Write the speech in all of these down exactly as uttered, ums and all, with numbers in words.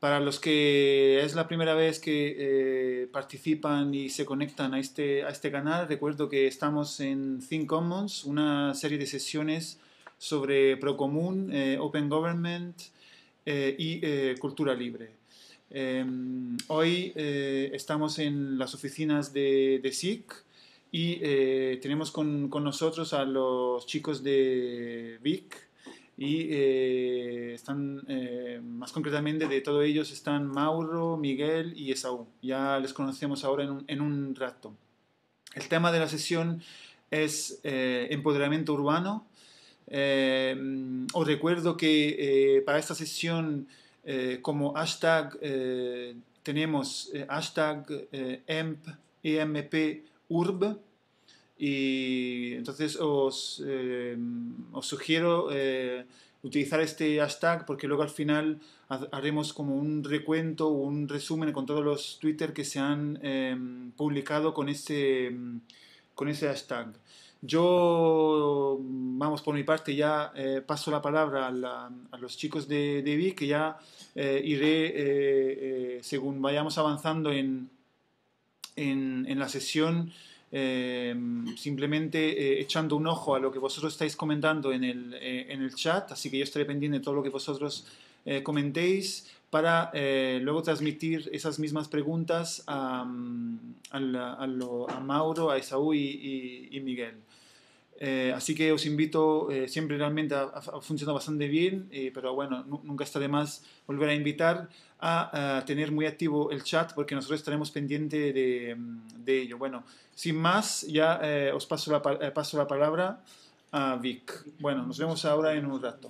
Para los que es la primera vez que eh, participan y se conectan a este, a este canal, recuerdo que estamos en Think Commons, una serie de sesiones sobre Procomún, eh, Open Government eh, y eh, cultura libre. Eh, hoy eh, estamos en las oficinas de, de S I C y eh, tenemos con, con nosotros a los chicos de Vic y eh, están, eh, más concretamente de todos ellos están Mauro, Miguel y Esaú. Ya les conocemos ahora en un, en un rato. El tema de la sesión es eh, empoderamiento urbano. Eh, os recuerdo que eh, para esta sesión eh, como hashtag eh, tenemos eh, hashtag eh, EMP, E M P Urb. Y entonces os, eh, os sugiero eh, utilizar este hashtag porque luego al final haremos como un recuento o un resumen con todos los Twitter que se han eh, publicado con ese, con ese hashtag. Yo, vamos, por mi parte ya eh, paso la palabra a, la, a los chicos de, de Vic, que ya eh, iré, eh, eh, según vayamos avanzando en, en, en la sesión, eh, simplemente eh, echando un ojo a lo que vosotros estáis comentando en el, eh, en el chat, así que yo estaré pendiente de todo lo que vosotros eh, comentéis para eh, luego transmitir esas mismas preguntas a, a, la, a, lo, a Mauro, a Esaú y, y, y Miguel. Eh, así que os invito, eh, siempre realmente ha, ha funcionado bastante bien, eh, pero bueno, nunca está de más volver a invitar a, a tener muy activo el chat porque nosotros estaremos pendientes de, de ello. Bueno, sin más, ya eh, os paso la, eh, paso la palabra a Vic. Bueno, nos vemos ahora en un rato.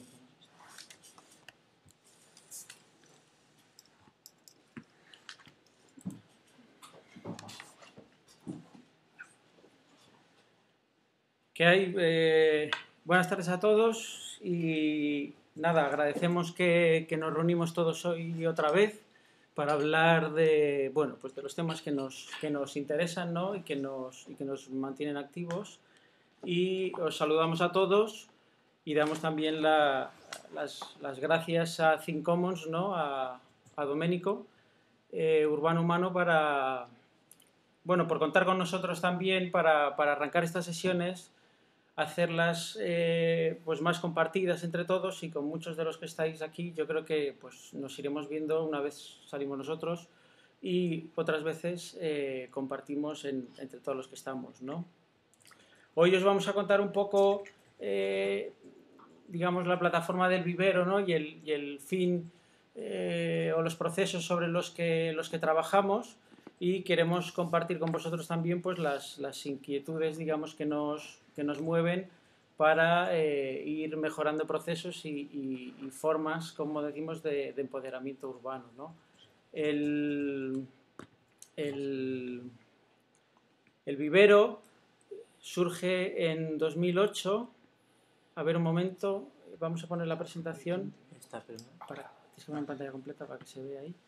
¿Qué hay? Eh, buenas tardes a todos y nada, agradecemos que, que nos reunimos todos hoy otra vez para hablar de, bueno, pues de los temas que nos, que nos interesan, ¿no? y, que nos, y que nos mantienen activos. Y os saludamos a todos y damos también la, las, las gracias a Think Commons, ¿no? a, a Doménico, eh, Urbano Humano, para, bueno, por contar con nosotros también para, para arrancar estas sesiones, hacerlas eh, pues más compartidas entre todos, y con muchos de los que estáis aquí yo creo que pues nos iremos viendo una vez salimos nosotros y otras veces eh, compartimos en, entre todos los que estamos, ¿no? Hoy os vamos a contar un poco eh, digamos la plataforma del vivero, ¿no? y, el, y el fin eh, o los procesos sobre los que, los que trabajamos, y queremos compartir con vosotros también pues las, las inquietudes, digamos, que nos, que nos mueven para eh, ir mejorando procesos y, y, y formas, como decimos, de, de empoderamiento urbano, ¿no? El, el, el vivero surge en dos mil ocho. A ver, un momento, vamos a poner la presentación para que se vea en pantalla completa para que se vea ahí.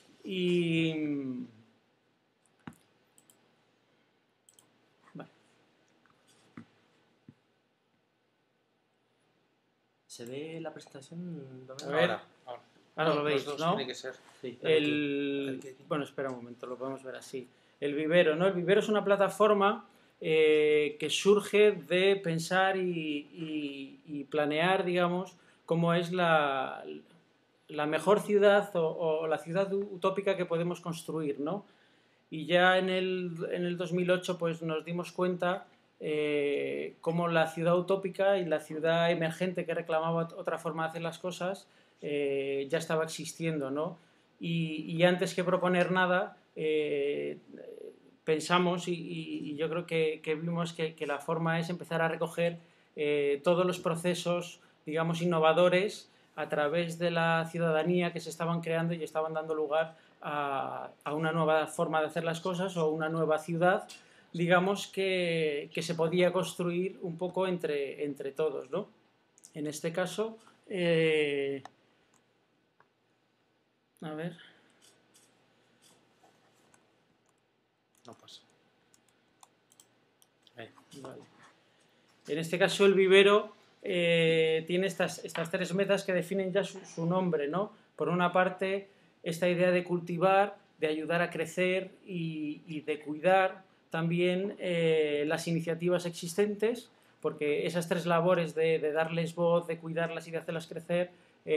Y vale. ¿Se ve la presentación? A ver, ahora, ahora. ahora lo veis, ¿no? Tiene que ser. Sí, el... Bueno, espera un momento, lo podemos ver así. El vivero, ¿no? El vivero es una plataforma eh, que surge de pensar y, y, y planear, digamos, cómo es la, la mejor ciudad o, o la ciudad utópica que podemos construir, ¿no? Y ya en el, en el dos mil ocho pues nos dimos cuenta eh, cómo la ciudad utópica y la ciudad emergente que reclamaba otra forma de hacer las cosas eh, ya estaba existiendo, ¿no? Y, y antes que proponer nada, eh, pensamos y, y, y yo creo que, que vimos que, que la forma es empezar a recoger eh, todos los procesos, digamos, innovadores a través de la ciudadanía que se estaban creando y estaban dando lugar a, a una nueva forma de hacer las cosas o una nueva ciudad, digamos, que, que se podía construir un poco entre, entre todos, ¿no? En este caso, eh, a ver... No pasa. Ahí. Vale. En este caso, el vivero eh, tiene estas, estas tres metas que definen ya su, su nombre, ¿no? Por una parte, esta idea de cultivar, de ayudar a crecer y, y de cuidar también eh, las iniciativas existentes, porque esas tres labores de, de darles voz, de cuidarlas y de hacerlas crecer,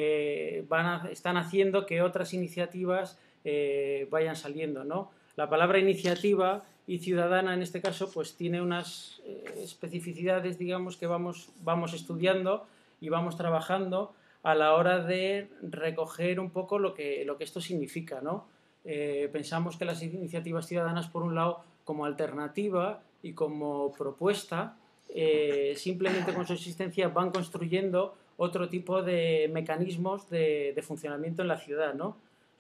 eh, van a, están haciendo que otras iniciativas eh, vayan saliendo, ¿no? La palabra iniciativa y ciudadana en este caso pues tiene unas eh, especificidades, digamos, que vamos, vamos estudiando y vamos trabajando a la hora de recoger un poco lo que, lo que esto significa, ¿no? Eh, pensamos que las iniciativas ciudadanas, por un lado, como alternativa y como propuesta, eh, simplemente con su existencia van construyendo otro tipo de mecanismos de, de funcionamiento en la ciudad, ¿no?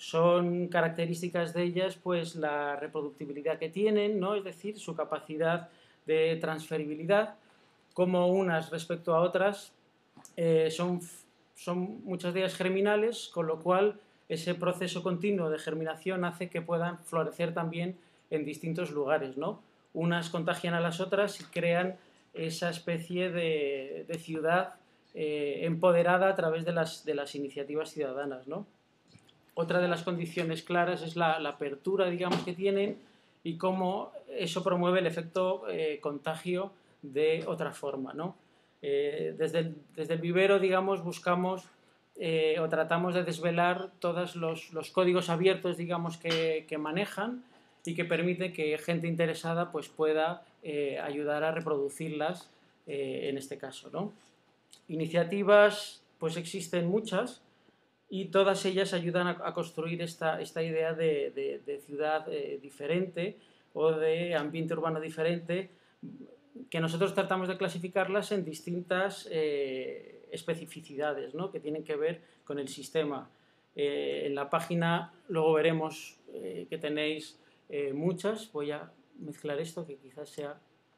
Son características de ellas pues la reproductibilidad que tienen, ¿no? Es decir, su capacidad de transferibilidad, como unas respecto a otras eh, son, son muchas de ellas germinales, con lo cual ese proceso continuo de germinación hace que puedan florecer también en distintos lugares, ¿no? Unas contagian a las otras y crean esa especie de, de ciudad eh, empoderada a través de las, de las iniciativas ciudadanas, ¿no? Otra de las condiciones claras es la, la apertura, digamos, que tienen y cómo eso promueve el efecto eh, contagio de otra forma, ¿no? Eh, desde, el, desde el vivero, digamos, buscamos eh, o tratamos de desvelar todos los, los códigos abiertos, digamos, que, que manejan y que permite que gente interesada pues, pueda eh, ayudar a reproducirlas eh, en este caso, ¿no? Iniciativas, pues existen muchas, y todas ellas ayudan a, a construir esta, esta idea de, de, de ciudad eh, diferente o de ambiente urbano diferente, que nosotros tratamos de clasificarlas en distintas eh, especificidades, ¿no? Que tienen que ver con el sistema. Eh, en la página luego veremos eh, que tenéis eh, muchas. Voy a mezclar esto, que quizás sea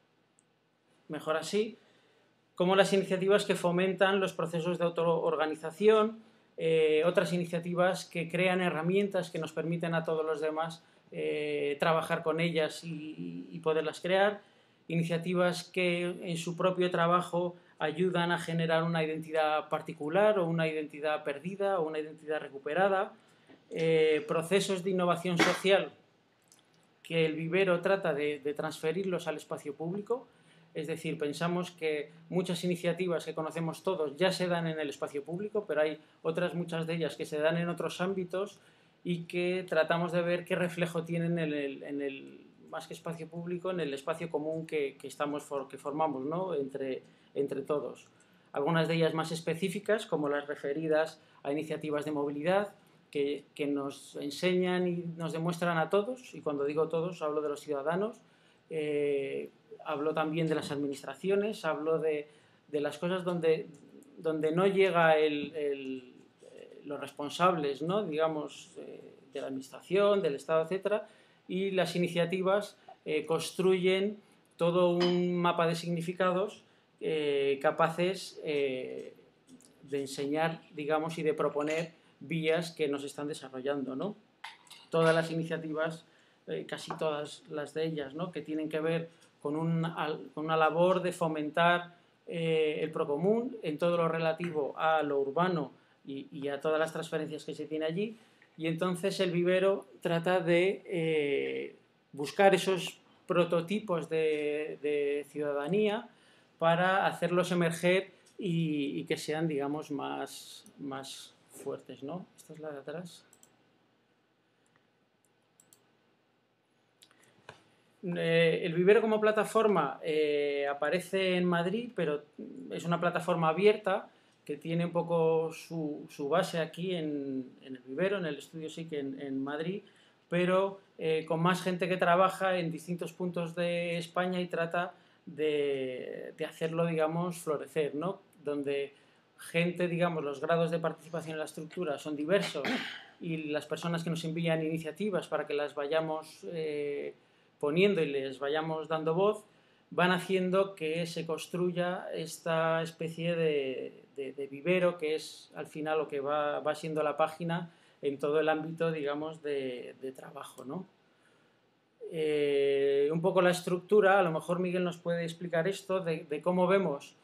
mejor así. Como las iniciativas que fomentan los procesos de autoorganización, Eh, otras iniciativas que crean herramientas que nos permiten a todos los demás eh, trabajar con ellas y, y poderlas crear, iniciativas que en su propio trabajo ayudan a generar una identidad particular o una identidad perdida o una identidad recuperada, eh, procesos de innovación social que el vivero trata de, de transferirlos al espacio público. Es decir, pensamos que muchas iniciativas que conocemos todos ya se dan en el espacio público, pero hay otras muchas de ellas que se dan en otros ámbitos y que tratamos de ver qué reflejo tienen en el, en el más que espacio público, en el espacio común que, que, estamos for, que formamos, ¿no? entre, entre todos. Algunas de ellas más específicas, como las referidas a iniciativas de movilidad, que, que nos enseñan y nos demuestran a todos, y cuando digo todos hablo de los ciudadanos, eh, hablo también de las administraciones, hablo de, de las cosas donde, donde no llega el, el, los responsables, ¿no? digamos, eh, de la administración, del Estado, etcétera, y las iniciativas eh, construyen todo un mapa de significados eh, capaces eh, de enseñar, digamos, y de proponer vías que nos están desarrollando, ¿no? Todas las iniciativas, eh, casi todas las de ellas, ¿no? que tienen que ver con una, con una labor de fomentar eh, el procomún en todo lo relativo a lo urbano y, y a todas las transferencias que se tiene allí, y entonces el vivero trata de eh, buscar esos prototipos de, de ciudadanía para hacerlos emerger y, y que sean, digamos, más, más fuertes, ¿no? Esta es la de atrás. Eh, el vivero como plataforma eh, aparece en Madrid, pero es una plataforma abierta que tiene un poco su, su base aquí en, en el vivero, en el estudio S I C en, en Madrid, pero eh, con más gente que trabaja en distintos puntos de España y trata de, de hacerlo, digamos, florecer, ¿no? Donde gente, digamos, los grados de participación en la estructura son diversos y las personas que nos envían iniciativas para que las vayamos eh, poniendo y les vayamos dando voz, van haciendo que se construya esta especie de, de, de vivero que es al final lo que va, va siendo la página en todo el ámbito, digamos, de, de trabajo, ¿no? Eh, un poco la estructura, a lo mejor Miguel nos puede explicar esto, de, de cómo vemos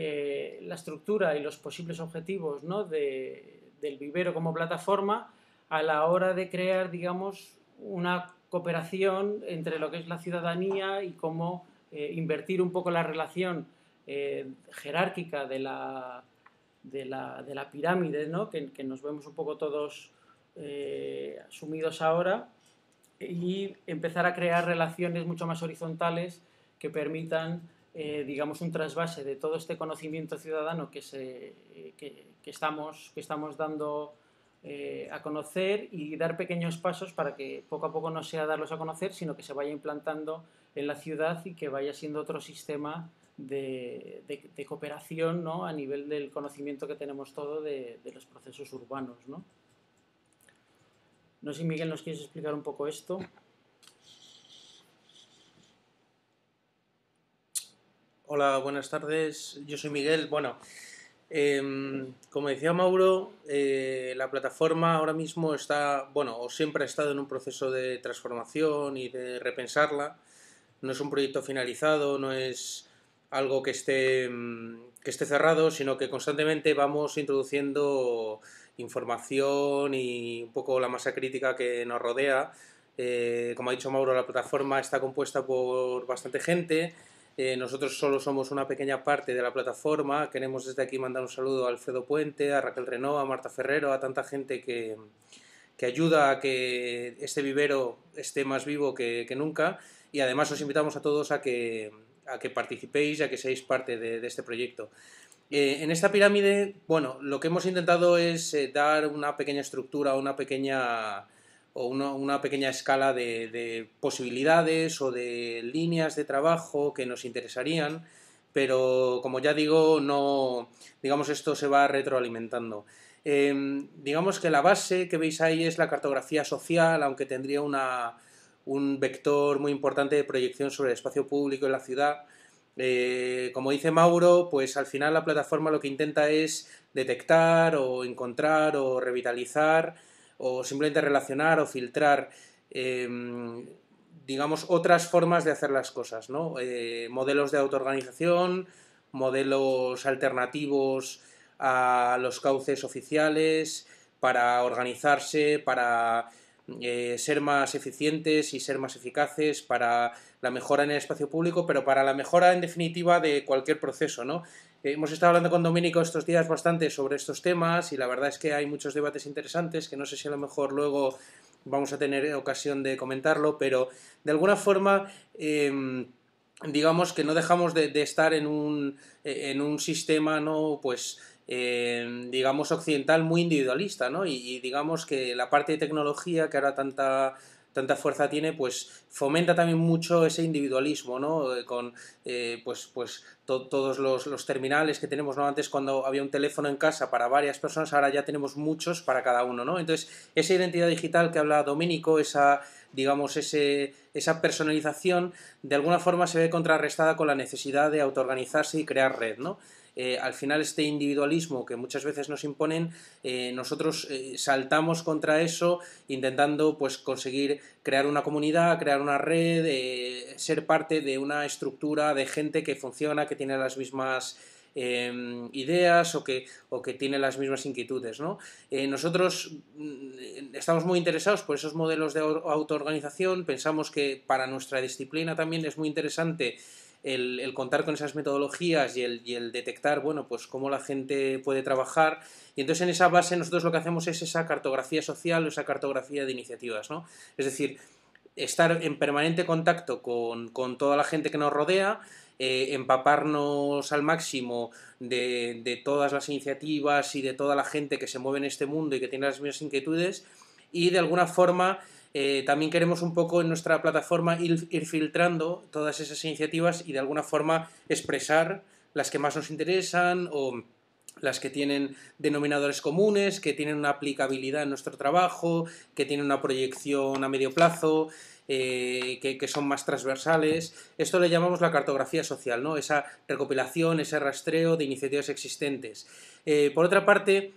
eh, la estructura y los posibles objetivos, ¿no? de, del vivero como plataforma. a la hora de crear, digamos, una cooperación entre lo que es la ciudadanía y cómo eh, invertir un poco la relación eh, jerárquica de la, de la, de la pirámide, ¿no? que, que nos vemos un poco todos eh, sumidos ahora, y empezar a crear relaciones mucho más horizontales que permitan, eh, digamos, un trasvase de todo este conocimiento ciudadano que, se, que, que, estamos, que estamos dando eh, a conocer, y dar pequeños pasos para que poco a poco no sea darlos a conocer, sino que se vaya implantando en la ciudad y que vaya siendo otro sistema de, de, de cooperación, ¿no? A nivel del conocimiento que tenemos todo de, de los procesos urbanos, ¿no? No sé si, Miguel, ¿nos quieres explicar un poco esto? Hola, buenas tardes. Yo soy Miguel. Bueno, eh, como decía Mauro, eh, la plataforma ahora mismo está, bueno, o siempre ha estado en un proceso de transformación y de repensarla. No es un proyecto finalizado, no es algo que esté, que esté cerrado, sino que constantemente vamos introduciendo información y un poco la masa crítica que nos rodea. Eh, como ha dicho Mauro, la plataforma está compuesta por bastante gente. Eh, nosotros solo somos una pequeña parte de la plataforma. Queremos desde aquí mandar un saludo a Alfredo Puente, a Raquel Renó, a Marta Ferrero, a tanta gente que, que ayuda a que este vivero esté más vivo que, que nunca, y además os invitamos a todos a que, a que participéis y a que seáis parte de, de este proyecto. Eh, en esta pirámide, bueno, lo que hemos intentado es eh, dar una pequeña estructura, una pequeña, o una, una pequeña escala de, de posibilidades o de líneas de trabajo que nos interesarían, pero como ya digo, no, digamos, esto se va retroalimentando. Eh, digamos que la base que veis ahí es la cartografía social, aunque tendría una, un vector muy importante de proyección sobre el espacio público en la ciudad. Eh, como dice Mauro, pues al final la plataforma lo que intenta es detectar o encontrar o revitalizar o simplemente relacionar o filtrar eh, digamos otras formas de hacer las cosas, ¿no? Eh, modelos de autoorganización, modelos alternativos a los cauces oficiales para organizarse, para eh, ser más eficientes y ser más eficaces, para la mejora en el espacio público, pero para la mejora en definitiva de cualquier proceso, ¿no? Eh, hemos estado hablando con Domenico estos días bastante sobre estos temas y la verdad es que hay muchos debates interesantes que no sé si a lo mejor luego vamos a tener ocasión de comentarlo, pero de alguna forma eh, digamos que no dejamos de, de estar en un, en un sistema, ¿no? Pues Eh, digamos occidental muy individualista, ¿no? Y, y digamos que la parte de tecnología que ahora tanta, tanta fuerza tiene, pues fomenta también mucho ese individualismo, ¿no? Eh, con eh, pues, pues to, todos los, los terminales que tenemos, ¿no? Antes, cuando había un teléfono en casa para varias personas, ahora ya tenemos muchos para cada uno, ¿no? Entonces, esa identidad digital que habla Domenico, esa, digamos, ese, esa personalización, de alguna forma se ve contrarrestada con la necesidad de autoorganizarse y crear red, ¿no? Eh, al final este individualismo que muchas veces nos imponen, eh, nosotros eh, saltamos contra eso intentando pues conseguir crear una comunidad, crear una red, eh, ser parte de una estructura de gente que funciona, que tiene las mismas eh, ideas o que, o que tiene las mismas inquietudes, ¿no? Eh, nosotros mm, estamos muy interesados por esos modelos de autoorganización, pensamos que para nuestra disciplina también es muy interesante El, el contar con esas metodologías y el, y el detectar, bueno, pues cómo la gente puede trabajar, y entonces en esa base nosotros lo que hacemos es esa cartografía social o esa cartografía de iniciativas, ¿no? Es decir, estar en permanente contacto con, con toda la gente que nos rodea, eh, empaparnos al máximo de, de todas las iniciativas y de toda la gente que se mueve en este mundo y que tiene las mismas inquietudes, y de alguna forma Eh, también queremos un poco en nuestra plataforma ir, ir filtrando todas esas iniciativas y de alguna forma expresar las que más nos interesan o las que tienen denominadores comunes, que tienen una aplicabilidad en nuestro trabajo, que tienen una proyección a medio plazo, eh, que, que son más transversales. Esto le llamamos la cartografía social, ¿no? Esa recopilación, ese rastreo de iniciativas existentes. Eh, por otra parte,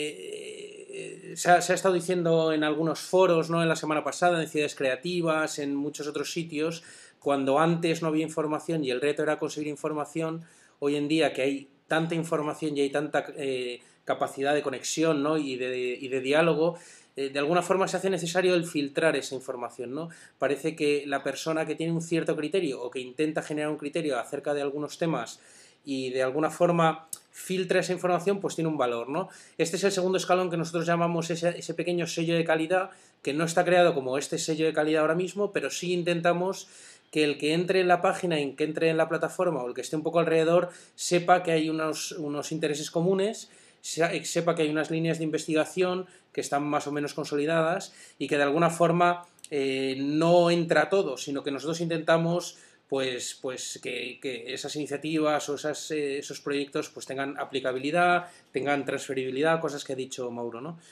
eh, se, ha, se ha estado diciendo en algunos foros, ¿no? En la semana pasada, en Ciudades Creativas, en muchos otros sitios, cuando antes no había información y el reto era conseguir información, hoy en día que hay tanta información y hay tanta eh, capacidad de conexión, ¿no? y, de, y de diálogo, eh, de alguna forma se hace necesario el filtrar esa información, ¿no? Parece que la persona que tiene un cierto criterio o que intenta generar un criterio acerca de algunos temas y de alguna forma filtra esa información, pues tiene un valor, ¿no? Este es el segundo escalón que nosotros llamamos ese, ese pequeño sello de calidad, que no está creado como este sello de calidad ahora mismo, pero sí intentamos que el que entre en la página y que entre en la plataforma o el que esté un poco alrededor sepa que hay unos, unos intereses comunes, sepa que hay unas líneas de investigación que están más o menos consolidadas y que de alguna forma eh, no entra todo, sino que nosotros intentamos pues, pues que, que esas iniciativas o esas, eh, esos proyectos pues tengan aplicabilidad, tengan transferibilidad, cosas que ha dicho Mauro, ¿no?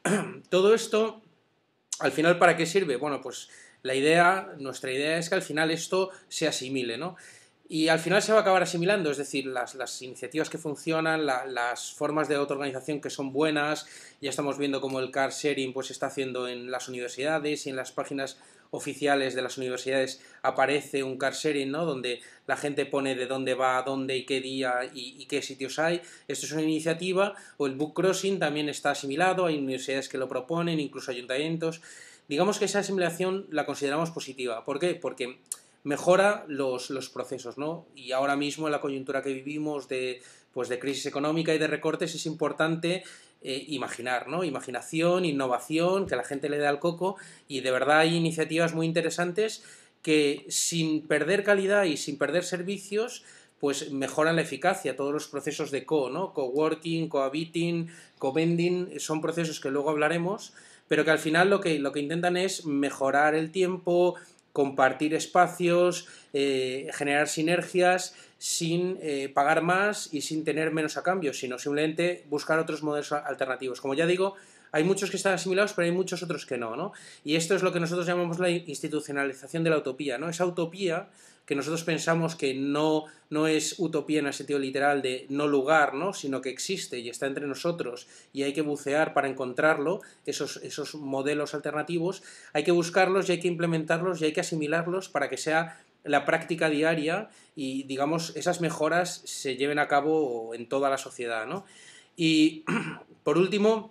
Todo esto, al final, ¿para qué sirve? Bueno, pues la idea, nuestra idea es que al final esto se asimile, ¿no? Y al final se va a acabar asimilando, es decir, las, las iniciativas que funcionan, la, las formas de autoorganización que son buenas, ya estamos viendo cómo el car sharing pues, se está haciendo en las universidades y en las páginas oficiales de las universidades aparece un car sharing, ¿no? Donde la gente pone de dónde va, dónde y qué día y, y qué sitios hay. Esto es una iniciativa, o el book crossing también está asimilado, hay universidades que lo proponen, incluso ayuntamientos. Digamos que esa asimilación la consideramos positiva. ¿Por qué? Porque mejora los, los procesos, ¿no? Y ahora mismo en la coyuntura que vivimos de, pues de crisis económica y de recortes es importante eh, imaginar, ¿no? Imaginación, innovación, que la gente le dé al coco, y de verdad hay iniciativas muy interesantes que sin perder calidad y sin perder servicios pues mejoran la eficacia. Todos los procesos de co, ¿no? Coworking, cohabiting, co-vending, son procesos que luego hablaremos, pero que al final lo que, lo que intentan es mejorar el tiempo, compartir espacios, eh, generar sinergias sin eh, pagar más y sin tener menos a cambio, sino simplemente buscar otros modelos alternativos. Como ya digo, hay muchos que están asimilados, pero hay muchos otros que no, ¿no? Y esto es lo que nosotros llamamos la institucionalización de la utopía, ¿no? Esa utopía que nosotros pensamos que no, no es utopía en el sentido literal de no lugar, ¿no? Sino que existe y está entre nosotros y hay que bucear para encontrarlo, esos, esos modelos alternativos, hay que buscarlos y hay que implementarlos y hay que asimilarlos para que sea la práctica diaria y, digamos, esas mejoras se lleven a cabo en toda la sociedad, ¿no? Y, por último,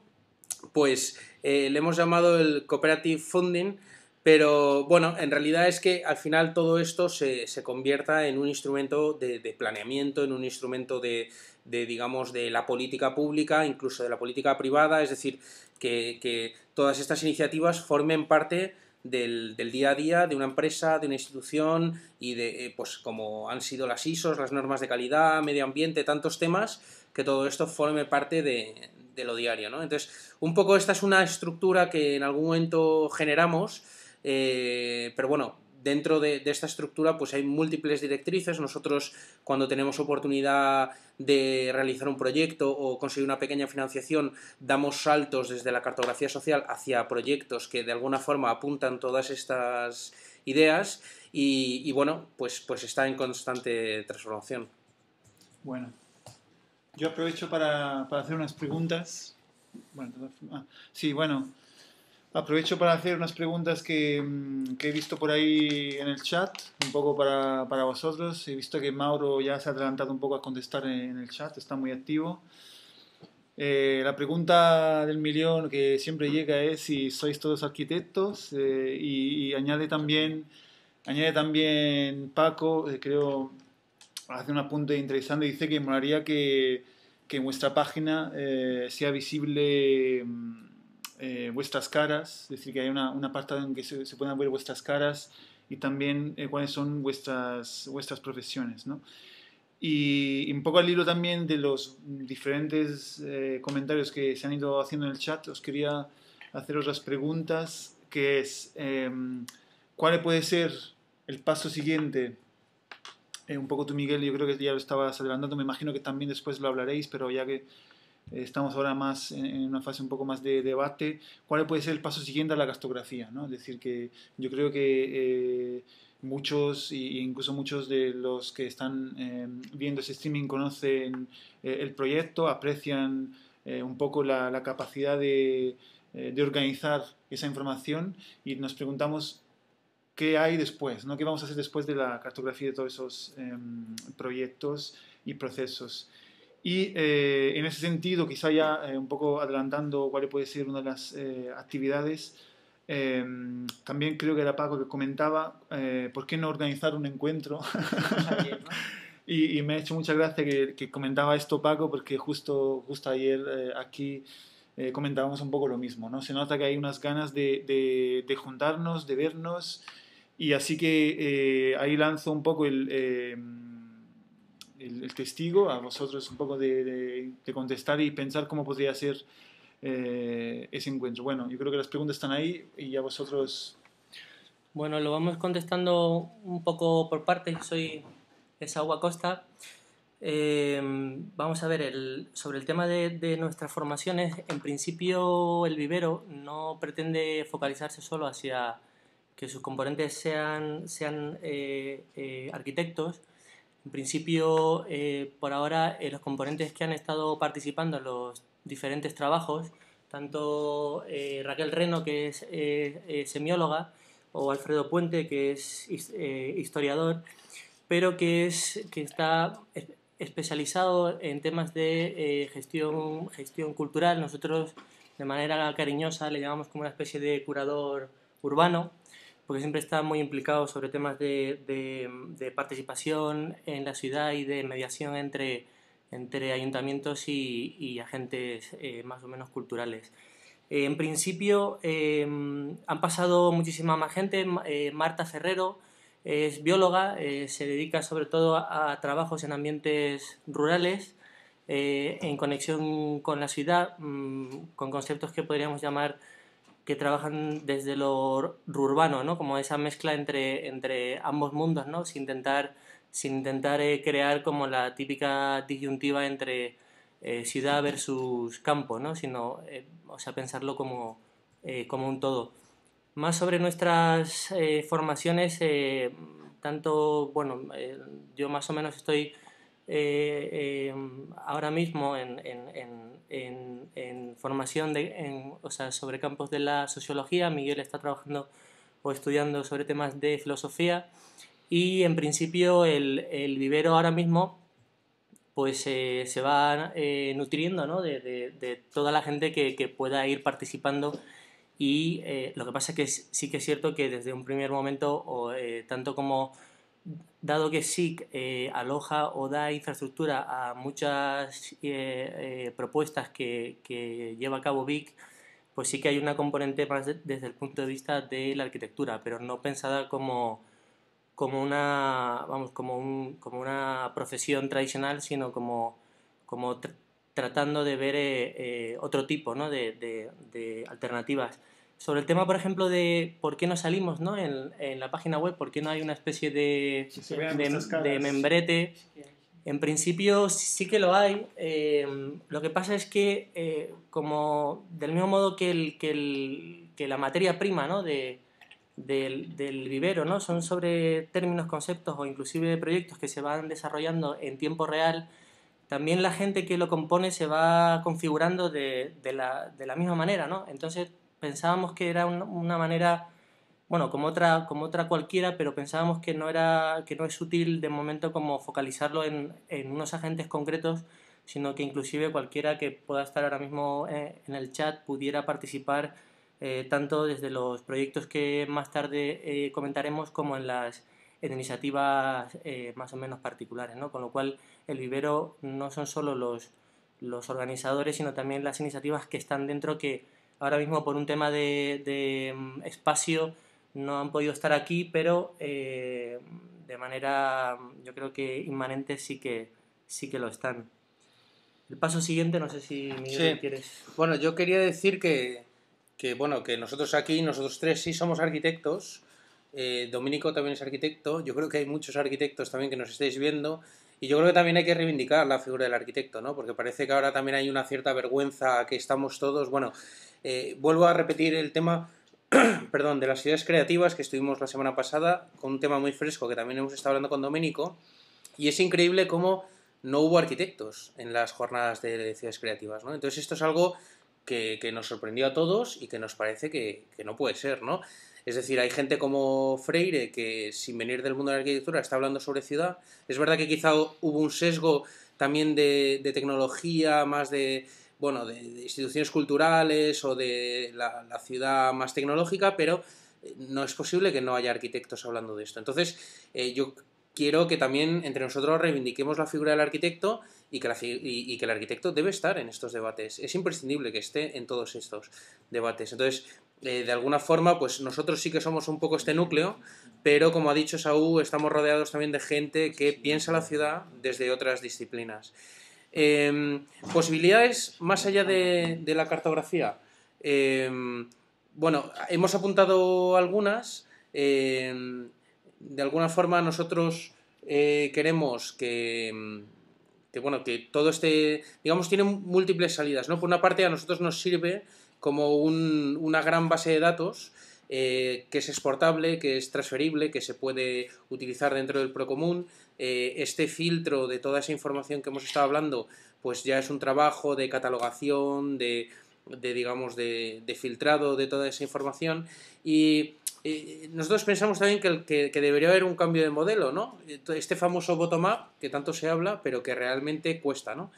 pues eh, le hemos llamado el Cooperative Funding, pero bueno, en realidad es que al final todo esto se, se convierta en un instrumento de, de planeamiento, en un instrumento de, de, digamos, de la política pública, incluso de la política privada, es decir, que, que todas estas iniciativas formen parte del, del día a día de una empresa, de una institución y de, pues como han sido las I S Os, las normas de calidad, medio ambiente, tantos temas, que todo esto forme parte de, de lo diario, ¿no? Entonces, un poco esta es una estructura que en algún momento generamos, eh, pero bueno, dentro de, de esta estructura pues hay múltiples directrices. Nosotros, cuando tenemos oportunidad de realizar un proyecto o conseguir una pequeña financiación, damos saltos desde la cartografía social hacia proyectos que de alguna forma apuntan todas estas ideas y, y bueno, pues, pues está en constante transformación. Bueno, yo aprovecho para, para hacer unas preguntas. Bueno, ah, sí, bueno, aprovecho para hacer unas preguntas que, que he visto por ahí en el chat, un poco para, para vosotros. He visto que Mauro ya se ha adelantado un poco a contestar en el chat, está muy activo. Eh, la pregunta del millón que siempre llega es si sois todos arquitectos, eh, y, y añade también, añade también Paco, eh, creo, hace un apunte interesante, dice que molaría que, que en vuestra página eh, sea visible eh, vuestras caras, es decir, que hay una, una parte en que se, se puedan ver vuestras caras y también eh, cuáles son vuestras, vuestras profesiones, ¿no? Y, y un poco al hilo también de los diferentes eh, comentarios que se han ido haciendo en el chat, os quería hacer otras preguntas, que es, eh, ¿cuál puede ser el paso siguiente? Eh, un poco tú, Miguel, yo creo que ya lo estabas adelantando, me imagino que también después lo hablaréis, pero ya que eh, estamos ahora más en, en una fase un poco más de debate, ¿cuál puede ser el paso siguiente a la cartografía, ¿no? Es decir, que yo creo que... Eh, muchos, e incluso muchos de los que están eh, viendo ese streaming conocen eh, el proyecto, aprecian eh, un poco la, la capacidad de, eh, de organizar esa información y nos preguntamos qué hay después, ¿no? ¿Qué vamos a hacer después de la cartografía de todos esos eh, proyectos y procesos? Y eh, en ese sentido, quizá ya eh, un poco adelantando cuál puede ser una de las eh, actividades, eh, también creo que era Paco que comentaba, eh, ¿por qué no organizar un encuentro? Ayer, ¿no? y, y me ha hecho mucha gracia que, que comentaba esto Paco, porque justo, justo ayer eh, aquí eh, comentábamos un poco lo mismo, ¿no? Se nota que hay unas ganas de, de, de juntarnos, de vernos, y así que eh, ahí lanzo un poco el... Eh, el, el testigo, a vosotros un poco de, de, de contestar y pensar cómo podría ser eh, ese encuentro. Bueno, yo creo que las preguntas están ahí y a vosotros... Bueno, lo vamos contestando un poco por partes. Yo soy Esaú Costa. Eh, vamos a ver, el, sobre el tema de, de nuestras formaciones, en principio el vivero no pretende focalizarse solo hacia que sus componentes sean, sean eh, eh, arquitectos. En principio, eh, por ahora, eh, los componentes que han estado participando en los diferentes trabajos, tanto eh, Raquel Reno, que es eh, eh, semióloga, o Alfredo Puente, que es eh, historiador, pero que, es, que está especializado en temas de eh, gestión, gestión cultural. Nosotros, de manera cariñosa, le llamamos como una especie de curador urbano, porque siempre está muy implicado sobre temas de, de, de participación en la ciudad y de mediación entre, entre ayuntamientos y, y agentes eh, más o menos culturales. Eh, en principio eh, han pasado muchísima más gente. Eh, Marta Ferrero es bióloga, eh, se dedica sobre todo a, a trabajos en ambientes rurales, eh, en conexión con la ciudad, mmm, con conceptos que podríamos llamar que trabajan desde lo urbano, ¿no? Como esa mezcla entre, entre ambos mundos, ¿no? Sin intentar, sin intentar eh, crear como la típica disyuntiva entre eh, ciudad versus campo, ¿no? Sino, eh, o sea, pensarlo como, eh, como un todo. Más sobre nuestras eh, formaciones, eh, tanto, bueno, eh, yo más o menos estoy eh, eh, ahora mismo en, en, en, en formación de, en, o sea, sobre campos de la sociología. Miguel está trabajando o estudiando sobre temas de filosofía, y en principio el, el vivero ahora mismo pues eh, se va eh, nutriendo, ¿no? de, de, de toda la gente que, que pueda ir participando. Y eh, lo que pasa es que sí que es cierto que desde un primer momento, o, eh, tanto como dado que S I C eh, aloja o da infraestructura a muchas eh, eh, propuestas que, que lleva a cabo Vic, pues sí que hay una componente más de, desde el punto de vista de la arquitectura, pero no pensada como, como, una, vamos, como, un, como una profesión tradicional, sino como, como tr tratando de ver eh, eh, otro tipo, ¿no? de, de, de alternativas. Sobre el tema, por ejemplo, de por qué no salimos, ¿no? en, en la página web, por qué no hay una especie de, Si se de, de membrete. En principio sí que lo hay. Eh, lo que pasa es que, eh, como del mismo modo que, el, que, el, que la materia prima, ¿no? de, del, del vivero, ¿no? son sobre términos, conceptos o inclusive proyectos que se van desarrollando en tiempo real, también la gente que lo compone se va configurando de, de, la, de la misma manera, ¿no? Entonces pensábamos que era un, una manera, bueno, como otra, como otra cualquiera, pero pensábamos que no, era, que no es útil de momento como focalizarlo en, en unos agentes concretos, sino que inclusive cualquiera que pueda estar ahora mismo eh, en el chat pudiera participar, eh, tanto desde los proyectos que más tarde eh, comentaremos como en las en iniciativas eh, más o menos particulares, ¿no? Con lo cual el vivero no son solo los, los organizadores, sino también las iniciativas que están dentro, que ahora mismo por un tema de, de um, espacio no han podido estar aquí, pero eh, de manera, yo creo que inmanente sí que, sí que lo están. El paso siguiente, no sé si Miguel sí. quieres... Bueno, yo quería decir que, que, bueno, que nosotros aquí, nosotros tres sí somos arquitectos. Eh, Domenico también es arquitecto. Yo creo que hay muchos arquitectos también que nos estáis viendo, y yo creo que también hay que reivindicar la figura del arquitecto, ¿no? Porque parece que ahora también hay una cierta vergüenza que estamos todos. Bueno, eh, vuelvo a repetir el tema perdón, de las ciudades creativas, que estuvimos la semana pasada con un tema muy fresco que también hemos estado hablando con Domenico, y es increíble cómo no hubo arquitectos en las jornadas de ciudades creativas, ¿no? Entonces esto es algo que, que nos sorprendió a todos y que nos parece que, que no puede ser, ¿no? Es decir, hay gente como Freire que, sin venir del mundo de la arquitectura, está hablando sobre ciudad. Es verdad que quizá hubo un sesgo también de, de tecnología, más de, bueno, de, de instituciones culturales o de la, la ciudad más tecnológica, pero no es posible que no haya arquitectos hablando de esto. Entonces, eh, yo quiero que también entre nosotros reivindiquemos la figura del arquitecto y que, la, y, y que el arquitecto debe estar en estos debates. Es imprescindible que esté en todos estos debates. Entonces, eh, de alguna forma, pues nosotros sí que somos un poco este núcleo, pero como ha dicho Saúl, estamos rodeados también de gente que piensa la ciudad desde otras disciplinas. Eh, posibilidades más allá de, de la cartografía. Eh, bueno, hemos apuntado algunas. Eh, de alguna forma nosotros eh, queremos que, que, bueno, que todo este, digamos, tiene múltiples salidas, ¿no? Por una parte, a nosotros nos sirve como un, una gran base de datos eh, que es exportable, que es transferible, que se puede utilizar dentro del Procomún. Eh, este filtro de toda esa información que hemos estado hablando, pues ya es un trabajo de catalogación, de, de digamos, de, de filtrado de toda esa información. Y eh, nosotros pensamos también que, que, que debería haber un cambio de modelo, ¿no? Este famoso bottom-up, que tanto se habla, pero que realmente cuesta, ¿no?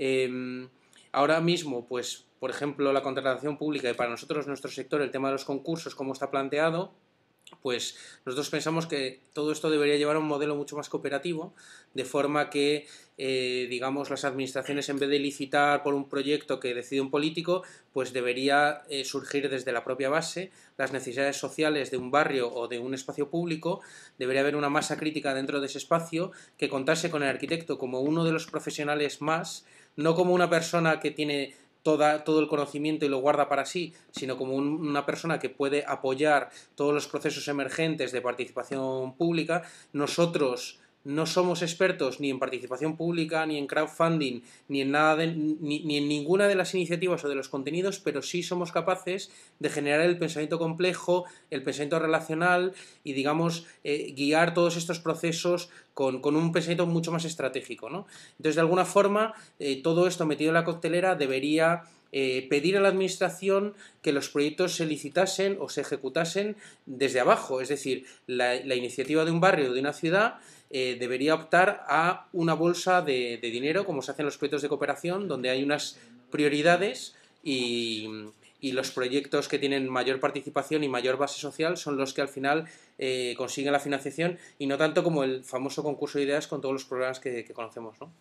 Eh, ahora mismo, pues, por ejemplo, la contratación pública, y para nosotros, nuestro sector, el tema de los concursos, cómo está planteado, pues nosotros pensamos que todo esto debería llevar a un modelo mucho más cooperativo, de forma que, eh, digamos, las administraciones, en vez de licitar por un proyecto que decide un político, pues debería eh, surgir desde la propia base, las necesidades sociales de un barrio o de un espacio público, debería haber una masa crítica dentro de ese espacio que contase con el arquitecto como uno de los profesionales más, no como una persona que tiene Toda, todo el conocimiento y lo guarda para sí, sino como un, una persona que puede apoyar todos los procesos emergentes de participación pública. Nosotros no somos expertos ni en participación pública, ni en crowdfunding, ni en, nada de, ni, ni en ninguna de las iniciativas o de los contenidos, pero sí somos capaces de generar el pensamiento complejo, el pensamiento relacional y, digamos, eh, guiar todos estos procesos con, con un pensamiento mucho más estratégico, ¿no? Entonces, de alguna forma, eh, todo esto metido en la coctelera debería eh, pedir a la administración que los proyectos se licitasen o se ejecutasen desde abajo, es decir, la, la iniciativa de un barrio o de una ciudad eh, debería optar a una bolsa de, de dinero, como se hacen los proyectos de cooperación, donde hay unas prioridades y, y los proyectos que tienen mayor participación y mayor base social son los que al final eh, consiguen la financiación, y no tanto como el famoso concurso de ideas con todos los programas que, que conocemos, ¿no?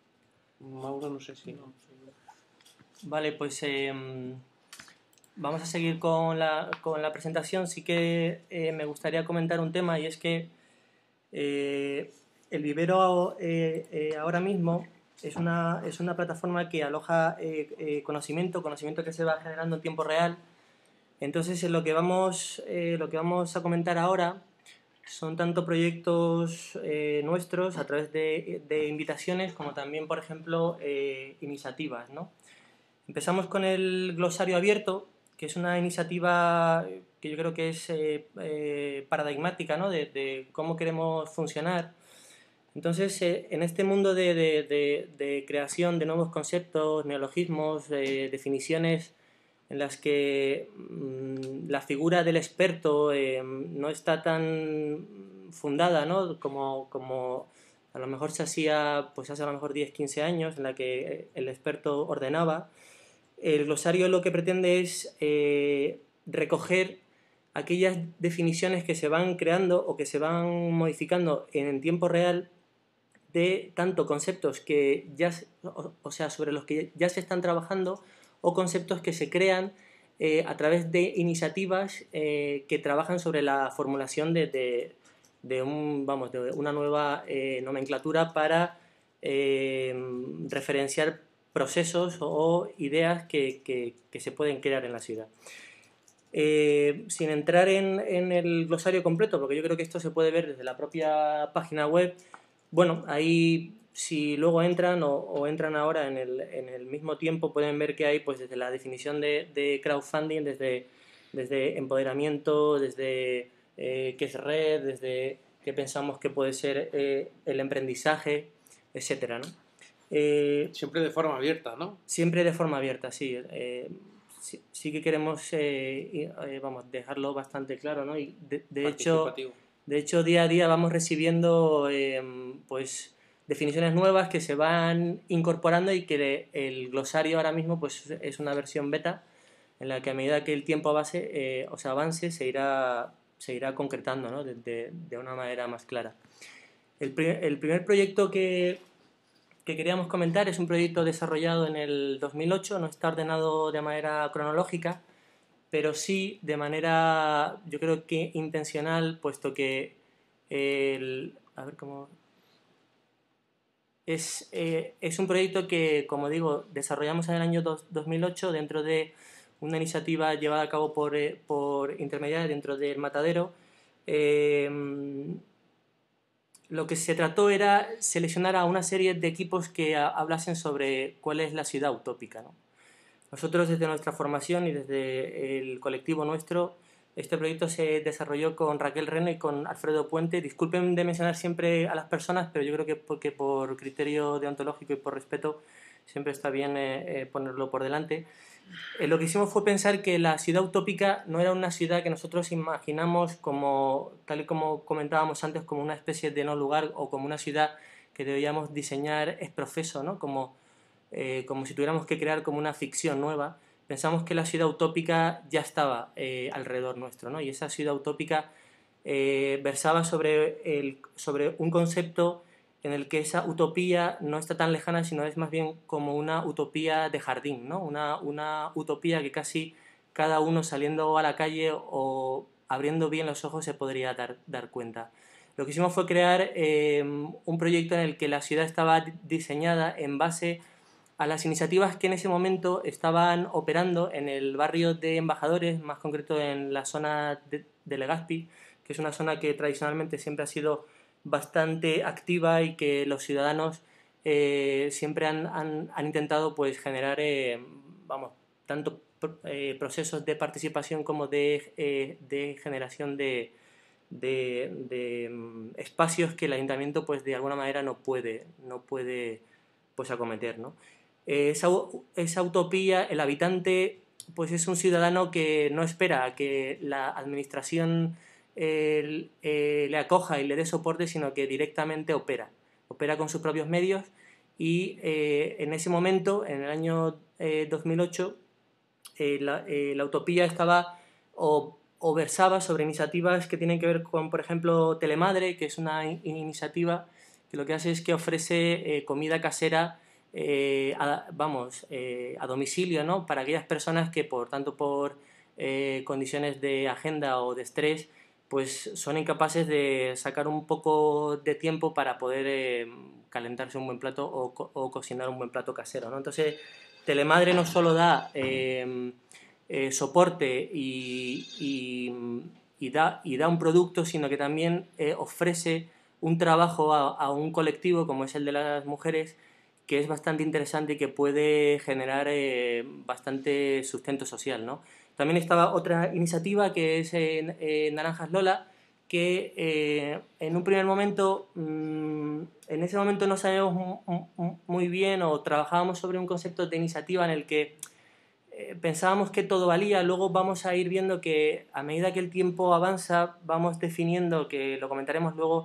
Mauro, no sé si... Vale, pues eh, vamos a seguir con la, con la presentación. Sí que eh, me gustaría comentar un tema, y es que eh, el vivero eh, eh, ahora mismo es una, es una plataforma que aloja eh, eh, conocimiento, conocimiento que se va generando en tiempo real. Entonces, lo que vamos, eh, lo que vamos a comentar ahora son tanto proyectos eh, nuestros a través de, de invitaciones, como también, por ejemplo, eh, iniciativas, ¿no? Empezamos con el glosario abierto, que es una iniciativa que yo creo que es eh, eh, paradigmática, ¿no? de, de cómo queremos funcionar. Entonces, eh, en este mundo de, de, de, de creación de nuevos conceptos, neologismos, eh, definiciones en las que mmm, la figura del experto eh, no está tan fundada, ¿no? como, como a lo mejor se hacía pues hace a lo mejor diez, quince años, en la que el experto ordenaba. El glosario lo que pretende es eh, recoger aquellas definiciones que se van creando o que se van modificando en tiempo real de tanto conceptos que ya, o, o sea, sobre los que ya se están trabajando, o conceptos que se crean eh, a través de iniciativas eh, que trabajan sobre la formulación de, de, de, un, vamos, de una nueva eh, nomenclatura para eh, referenciar procesos o ideas que, que, que se pueden crear en la ciudad. Eh, sin entrar en, en el glosario completo, porque yo creo que esto se puede ver desde la propia página web, bueno, ahí si luego entran o, o entran ahora en el, en el mismo tiempo, pueden ver que hay pues desde la definición de, de crowdfunding, desde, desde empoderamiento, desde eh, qué es red, desde qué pensamos que puede ser eh, el emprendizaje, etcétera, ¿no? Eh, siempre de forma abierta, ¿no? Siempre de forma abierta, sí. Eh, sí, sí que queremos eh, eh, vamos, dejarlo bastante claro, ¿no? Y de, de, hecho, de hecho, día a día vamos recibiendo eh, pues, definiciones nuevas que se van incorporando y que el glosario ahora mismo pues, es una versión beta en la que a medida que el tiempo avance, eh, o sea, avance se irá, se irá concretando, ¿no? de, de, de una manera más clara. El, el primer proyecto que, que queríamos comentar es un proyecto desarrollado en el dos mil ocho, no está ordenado de manera cronológica, pero sí de manera, yo creo que intencional, puesto que el... A ver cómo... Es, eh, es un proyecto que, como digo, desarrollamos en el año dos, dos mil ocho dentro de una iniciativa llevada a cabo por, eh, por intermediarios dentro del Matadero. Eh, lo que se trató era seleccionar a una serie de equipos que a, hablasen sobre cuál es la ciudad utópica, ¿no? Nosotros desde nuestra formación y desde el colectivo nuestro, este proyecto se desarrolló con Raquel Reno y con Alfredo Puente. Disculpen de mencionar siempre a las personas, pero yo creo que porque por criterio deontológico y por respeto siempre está bien eh, eh, ponerlo por delante. Eh, lo que hicimos fue pensar que la ciudad utópica no era una ciudad que nosotros imaginamos como, tal y como comentábamos antes, como una especie de no lugar o como una ciudad que debíamos diseñar ex profeso, ¿no? Como, eh, como si tuviéramos que crear como una ficción nueva. Pensamos que la ciudad utópica ya estaba eh, alrededor nuestro, ¿no? Y esa ciudad utópica eh, versaba sobre, el, sobre un concepto en el que esa utopía no está tan lejana, sino es más bien como una utopía de jardín, ¿no? Una, una utopía que casi cada uno saliendo a la calle o abriendo bien los ojos se podría dar, dar cuenta. Lo que hicimos fue crear eh, un proyecto en el que la ciudad estaba diseñada en base a las iniciativas que en ese momento estaban operando en el barrio de Embajadores, más concreto en la zona de, de Legazpi, que es una zona que tradicionalmente siempre ha sido bastante activa y que los ciudadanos eh, siempre han, han, han intentado pues, generar eh, vamos, tanto eh, procesos de participación como de, eh, de generación de, de, de um, espacios que el ayuntamiento pues, de alguna manera no puede, no puede pues, acometer, ¿no? Esa, esa utopía, el habitante pues es un ciudadano que no espera a que la administración eh, eh, le acoja y le dé soporte, sino que directamente opera, opera con sus propios medios y eh, en ese momento, en el año eh, dos mil ocho, eh, la, eh, la utopía estaba o, o versaba sobre iniciativas que tienen que ver con, por ejemplo, Telemadre, que es una in iniciativa que lo que hace es que ofrece eh, comida casera Eh, a, vamos, eh, a domicilio, ¿no? Para aquellas personas que, por tanto por eh, condiciones de agenda o de estrés, pues son incapaces de sacar un poco de tiempo para poder eh, calentarse un buen plato o, co o cocinar un buen plato casero, ¿no? Entonces, Telemadre no solo da eh, eh, soporte y, y, y, da, y da un producto, sino que también eh, ofrece un trabajo a, a un colectivo como es el de las mujeres, que es bastante interesante y que puede generar eh, bastante sustento social, ¿no? También estaba otra iniciativa que es eh, eh, Naranjas Lola, que eh, en un primer momento, mmm, en ese momento no sabíamos muy bien o trabajábamos sobre un concepto de iniciativa en el que eh, pensábamos que todo valía, luego vamos a ir viendo que a medida que el tiempo avanza vamos definiendo, que lo comentaremos luego,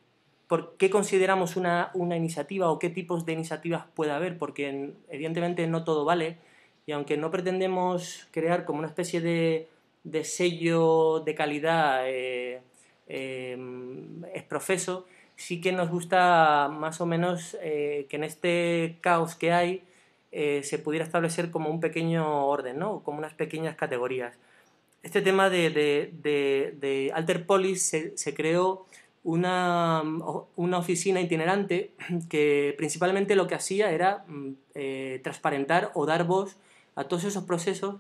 por qué consideramos una, una iniciativa o qué tipos de iniciativas puede haber, porque evidentemente no todo vale y aunque no pretendemos crear como una especie de, de sello de calidad eh, eh, es profeso, sí que nos gusta más o menos eh, que en este caos que hay eh, se pudiera establecer como un pequeño orden, ¿no? Como unas pequeñas categorías. Este tema de, de, de, de Alter Polis se, se creó Una, una oficina itinerante que principalmente lo que hacía era eh, transparentar o dar voz a todos esos procesos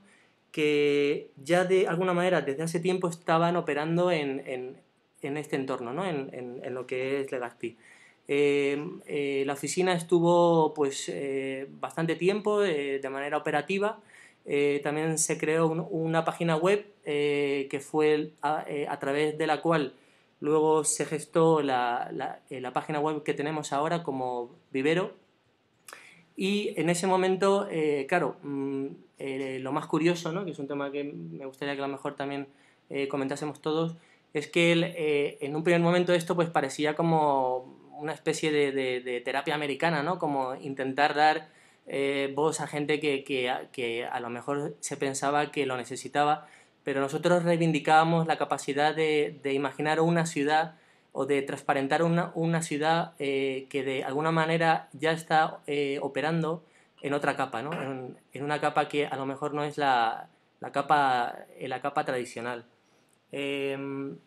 que ya de alguna manera desde hace tiempo estaban operando en, en, en este entorno, ¿no? en, en, en lo que es Legazpi. Eh, eh, la oficina estuvo pues, eh, bastante tiempo eh, de manera operativa. Eh, también se creó un, una página web eh, que fue a, eh, a través de la cual luego se gestó la, la, eh, la página web que tenemos ahora como Vivero y en ese momento, eh, claro, mmm, eh, lo más curioso, ¿no? Que es un tema que me gustaría que a lo mejor también eh, comentásemos todos, es que el, eh, en un primer momento esto pues parecía como una especie de, de, de terapia americana, ¿no? Como intentar dar eh, voz a gente que, que, que a lo mejor se pensaba que lo necesitaba, pero nosotros reivindicábamos la capacidad de, de imaginar una ciudad o de transparentar una, una ciudad eh, que de alguna manera ya está eh, operando en otra capa, ¿no? En, en una capa que a lo mejor no es la, la, capa, la capa tradicional. Eh,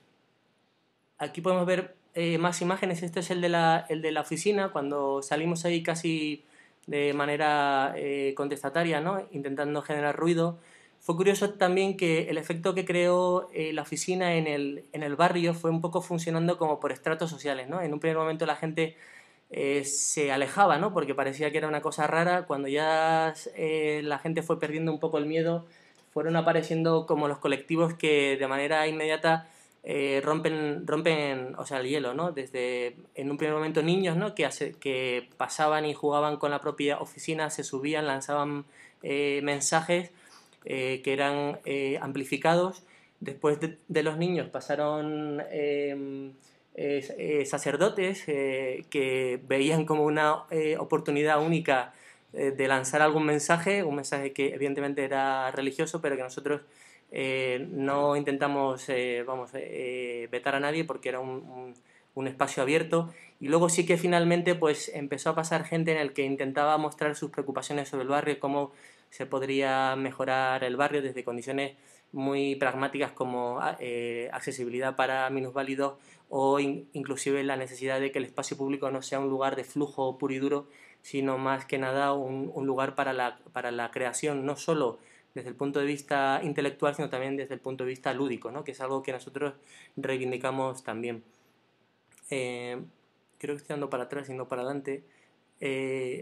aquí podemos ver eh, más imágenes. Este es el de, la, el de la oficina, cuando salimos ahí casi de manera eh, contestataria, ¿no? Intentando generar ruido. Fue curioso también que el efecto que creó eh, la oficina en el, en el barrio fue un poco funcionando como por estratos sociales, ¿no? En un primer momento la gente eh, se alejaba, ¿no? Porque parecía que era una cosa rara. Cuando ya eh, la gente fue perdiendo un poco el miedo, fueron apareciendo como los colectivos que de manera inmediata eh, rompen, rompen o sea, el hielo, ¿no? Desde, en un primer momento, niños, ¿no? que, hace, que pasaban y jugaban con la propia oficina, se subían, lanzaban eh, mensajes eh, que eran eh, amplificados. Después de, de los niños pasaron eh, eh, eh, sacerdotes eh, que veían como una eh, oportunidad única de lanzar algún mensaje, un mensaje que evidentemente era religioso, pero que nosotros eh, no intentamos eh, vamos, eh, vetar a nadie porque era un, un, un espacio abierto. Y luego sí que finalmente pues, empezó a pasar gente en el que intentaba mostrar sus preocupaciones sobre el barrio, cómo se podría mejorar el barrio desde condiciones muy pragmáticas como eh, accesibilidad para minusválidos o in, inclusive la necesidad de que el espacio público no sea un lugar de flujo puro y duro, sino más que nada un, un lugar para la, para la creación, no solo desde el punto de vista intelectual, sino también desde el punto de vista lúdico, ¿no? Que es algo que nosotros reivindicamos también. Eh, creo que estoy dando para atrás y no para adelante. Eh...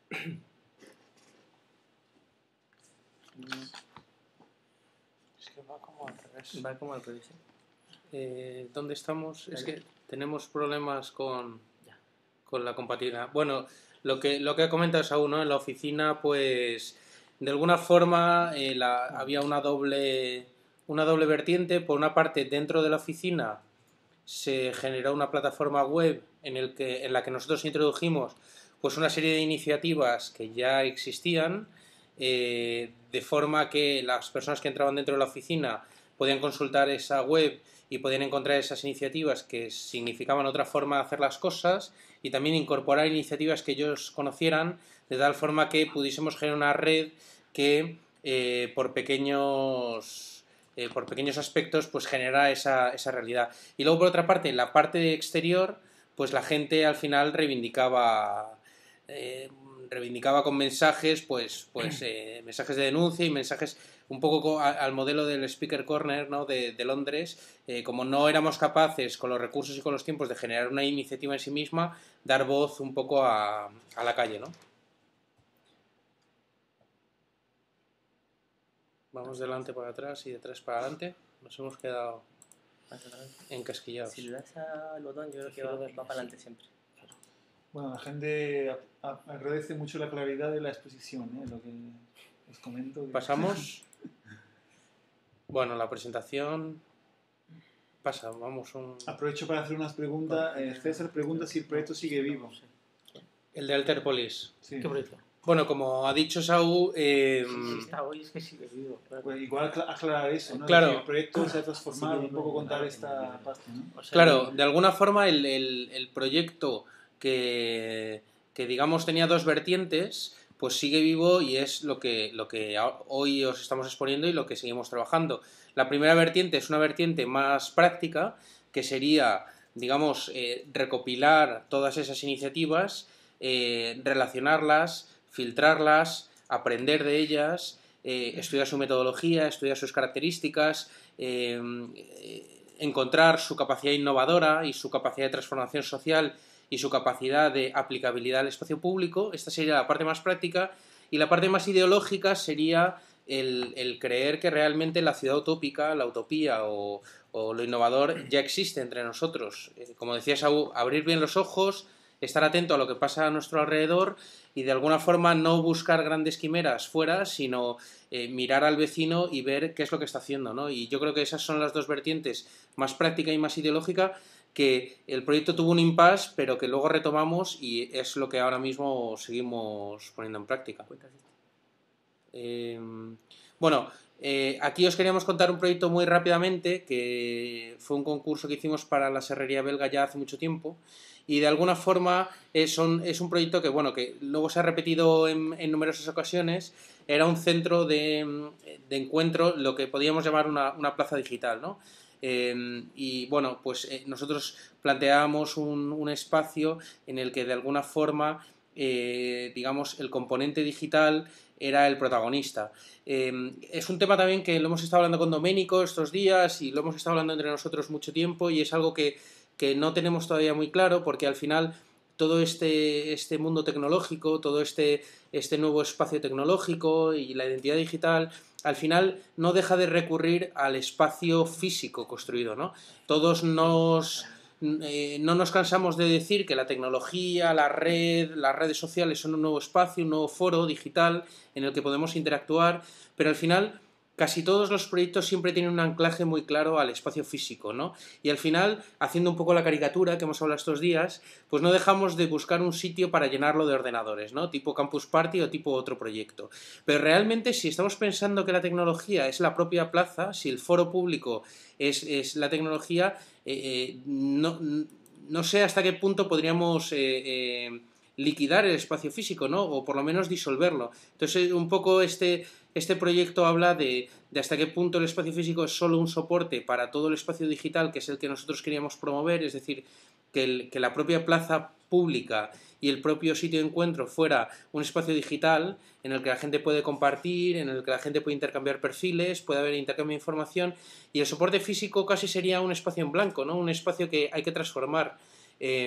Es que va como al revés. Va como al revés. Eh, ¿Dónde estamos? Es que tenemos problemas con, con la compatibilidad. Bueno, lo que, lo que ha comentado Saúl, ¿no? En la oficina, pues, de alguna forma eh, la, había una doble, una doble vertiente. Por una parte, dentro de la oficina se generó una plataforma web en, el que, en la que nosotros introdujimos pues, una serie de iniciativas que ya existían, eh, de forma que las personas que entraban dentro de la oficina podían consultar esa web y podían encontrar esas iniciativas que significaban otra forma de hacer las cosas y también incorporar iniciativas que ellos conocieran, de tal forma que pudiésemos generar una red que eh, por pequeños eh, por pequeños aspectos pues genera esa, esa realidad. Y luego por otra parte, en la parte exterior, pues la gente al final reivindicaba eh, reivindicaba con mensajes, pues, pues eh, mensajes de denuncia y mensajes un poco al modelo del Speaker Corner, ¿no? de, de Londres. Eh, como no éramos capaces con los recursos y con los tiempos de generar una iniciativa en sí misma, dar voz un poco a, a la calle, ¿no? Vamos de delante para atrás y de atrás para adelante. Nos hemos quedado encasquillados. Si le das al botón, yo creo que va, va para adelante siempre. Bueno, la gente agradece mucho la claridad de la exposición, ¿eh? Lo que os comento. Que... Pasamos. Bueno, la presentación pasa, vamos un... Aprovecho para hacer unas preguntas. Eh, César pregunta si el proyecto sigue vivo. El de Alterpolis. Sí. ¿Qué proyecto? Bueno, como ha dicho Saúl... Eh, sí, está hoy es que sigue vivo. Claro. Pues igual aclarar eso, ¿no? Claro. Es decir, el proyecto se ha transformado, un poco contar esta parte, ¿no? O sea, claro, de alguna forma el, el, el proyecto que, que, digamos, tenía dos vertientes, pues sigue vivo y es lo que, lo que hoy os estamos exponiendo y lo que seguimos trabajando. La primera vertiente es una vertiente más práctica, que sería, digamos, eh, recopilar todas esas iniciativas, eh, relacionarlas, filtrarlas, aprender de ellas, eh, estudiar su metodología, estudiar sus características, eh, encontrar su capacidad innovadora y su capacidad de transformación social y su capacidad de aplicabilidad al espacio público. Esta sería la parte más práctica, y la parte más ideológica sería el, el creer que realmente la ciudad utópica, la utopía o, o lo innovador ya existe entre nosotros. Eh, como decía Saúl, abrir bien los ojos, estar atento a lo que pasa a nuestro alrededor y de alguna forma no buscar grandes quimeras fuera, sino eh, mirar al vecino y ver qué es lo que está haciendo, ¿no? Y yo creo que esas son las dos vertientes, más práctica y más ideológica, que el proyecto tuvo un impasse, pero que luego retomamos y es lo que ahora mismo seguimos poniendo en práctica. Eh, bueno, eh, aquí os queríamos contar un proyecto muy rápidamente, que fue un concurso que hicimos para la serrería belga ya hace mucho tiempo, y de alguna forma es un, es un proyecto que, bueno, que luego se ha repetido en, en numerosas ocasiones. Era un centro de, de encuentro, lo que podíamos llamar una, una plaza digital, ¿no? Eh, y bueno, pues eh, nosotros planteábamos un, un espacio en el que de alguna forma, eh, digamos, el componente digital era el protagonista. Eh, es un tema también que lo hemos estado hablando con Doménico estos días y lo hemos estado hablando entre nosotros mucho tiempo, y es algo que, que no tenemos todavía muy claro, porque al final todo este, este mundo tecnológico, todo este, este nuevo espacio tecnológico y la identidad digital, al final no deja de recurrir al espacio físico construido, ¿no? Todos nos... Eh, no nos cansamos de decir que la tecnología, la red, las redes sociales son un nuevo espacio, un nuevo foro digital en el que podemos interactuar, pero al final casi todos los proyectos siempre tienen un anclaje muy claro al espacio físico, ¿no? Y al final, haciendo un poco la caricatura que hemos hablado estos días, pues no dejamos de buscar un sitio para llenarlo de ordenadores, ¿no? Tipo Campus Party o tipo otro proyecto. Pero realmente, si estamos pensando que la tecnología es la propia plaza, si el foro público es, es la tecnología, eh, eh, no, no sé hasta qué punto podríamos eh, eh, liquidar el espacio físico, ¿no? O por lo menos disolverlo. Entonces, un poco este... Este proyecto habla de, de hasta qué punto el espacio físico es solo un soporte para todo el espacio digital, que es el que nosotros queríamos promover, es decir, que, el, que la propia plaza pública y el propio sitio de encuentro fuera un espacio digital en el que la gente puede compartir, en el que la gente puede intercambiar perfiles, puede haber intercambio de información, y el soporte físico casi sería un espacio en blanco, ¿no? Un espacio que hay que transformar. Eh,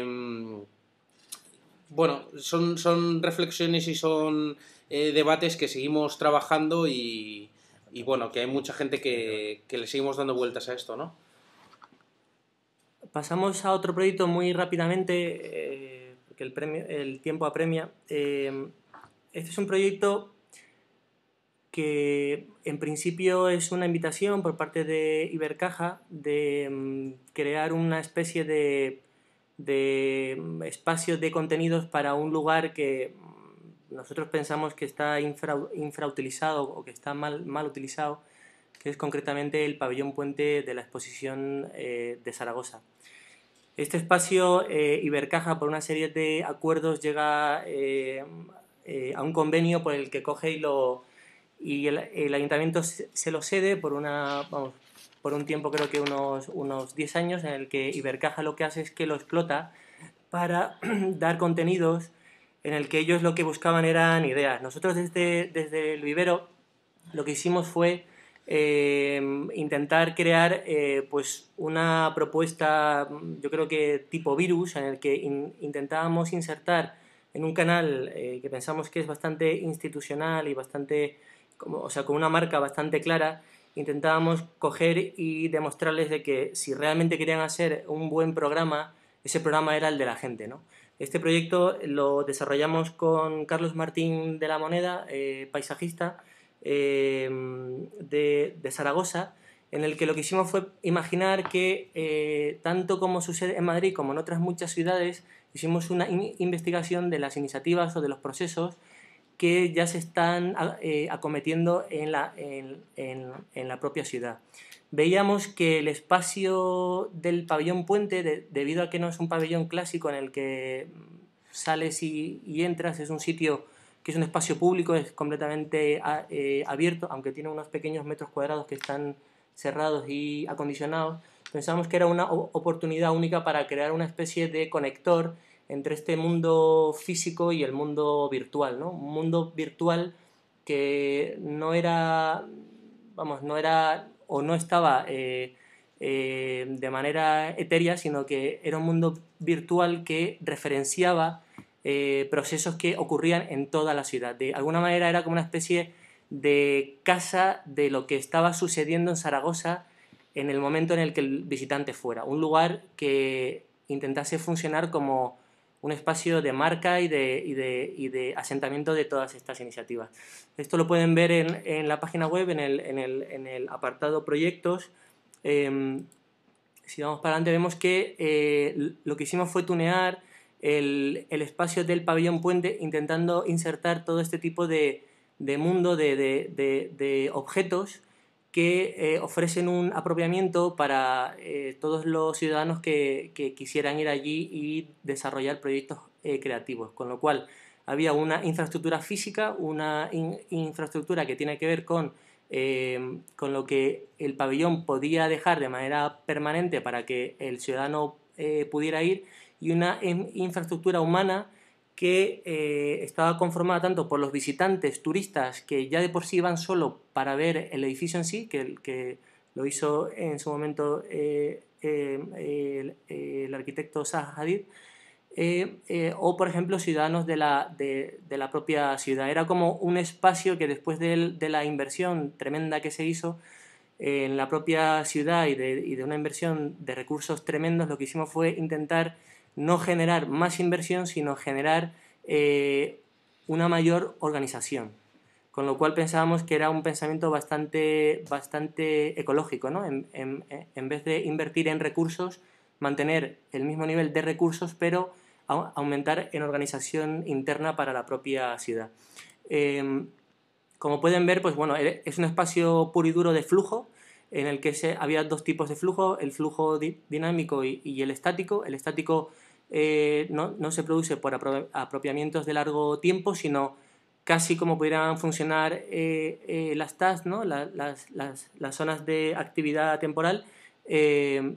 bueno, son, son reflexiones y son... Eh, debates que seguimos trabajando y, y bueno, que hay mucha gente que, que le seguimos dando vueltas a esto, ¿no? Pasamos a otro proyecto muy rápidamente, eh, porque el, premio, el tiempo apremia. Eh, este es un proyecto que en principio es una invitación por parte de Ibercaja de um, crear una especie de, de espacio de contenidos para un lugar que nosotros pensamos que está infra, infrautilizado o que está mal, mal utilizado, que es concretamente el pabellón puente de la exposición eh, de Zaragoza. Este espacio, eh, Ibercaja, por una serie de acuerdos, llega eh, eh, a un convenio por el que coge y, lo, y el, el ayuntamiento se, se lo cede por, una, vamos, por un tiempo, creo que unos, unos diez años, en el que Ibercaja lo que hace es que lo explota para dar contenidos en el que ellos lo que buscaban eran ideas. Nosotros desde, desde el vivero lo que hicimos fue eh, intentar crear eh, pues una propuesta, yo creo que tipo virus, en el que in, intentábamos insertar en un canal eh, que pensamos que es bastante institucional y bastante, como, o sea, con una marca bastante clara, intentábamos coger y demostrarles de que si realmente querían hacer un buen programa, ese programa era el de la gente, ¿no? Este proyecto lo desarrollamos con Carlos Martín de la Moneda, eh, paisajista eh, de, de Zaragoza, en el que lo que hicimos fue imaginar que, eh, tanto como sucede en Madrid como en otras muchas ciudades, hicimos una in investigación de las iniciativas o de los procesos que ya se están eh, acometiendo en la, en, en, en la propia ciudad. Veíamos que el espacio del pabellón puente, de, debido a que no es un pabellón clásico en el que sales y, y entras, es un sitio que es un espacio público, es completamente a, eh, abierto, aunque tiene unos pequeños metros cuadrados que están cerrados y acondicionados. Pensamos que era una oportunidad única para crear una especie de conector entre este mundo físico y el mundo virtual, ¿no? Un mundo virtual que no era, vamos, no era o no estaba eh, eh, de manera etérea, sino que era un mundo virtual que referenciaba eh, procesos que ocurrían en toda la ciudad. De alguna manera era como una especie de casa de lo que estaba sucediendo en Zaragoza en el momento en el que el visitante fuera. Un lugar que intentase funcionar como un espacio de marca y de, y de, y de asentamiento de todas estas iniciativas. Esto lo pueden ver en, en la página web, en el, en el, en el apartado proyectos. Eh, si vamos para adelante, vemos que eh, lo que hicimos fue tunear el, el espacio del pabellón puente, intentando insertar todo este tipo de, de mundo, de, de, de, de objetos que eh, ofrecen un apropiamiento para eh, todos los ciudadanos que, que quisieran ir allí y desarrollar proyectos eh, creativos. Con lo cual, había una infraestructura física, una in, infraestructura que tiene que ver con, eh, con lo que el pabellón podía dejar de manera permanente para que el ciudadano eh, pudiera ir, y una in, infraestructura humana que eh, estaba conformada tanto por los visitantes, turistas, que ya de por sí iban solo para ver el edificio en sí, que, que lo hizo en su momento eh, eh, el, el arquitecto Zaha Hadid, eh, eh, o por ejemplo ciudadanos de la, de, de la propia ciudad. Era como un espacio que después de, de la inversión tremenda que se hizo eh, en la propia ciudad y de, y de una inversión de recursos tremendos, lo que hicimos fue intentar no generar más inversión, sino generar eh, una mayor organización. Con lo cual pensábamos que era un pensamiento bastante, bastante ecológico, ¿no? En, en, en vez de invertir en recursos, mantener el mismo nivel de recursos, pero a, aumentar en organización interna para la propia ciudad. Eh, como pueden ver, pues bueno, es un espacio puro y duro de flujo, en el que se, había dos tipos de flujo, el flujo di, dinámico y, y el estático. El estático eh, no, no se produce por apro apropiamientos de largo tiempo, sino casi como pudieran funcionar eh, eh, las T A S, ¿no? la, las, las, las zonas de actividad temporal, eh,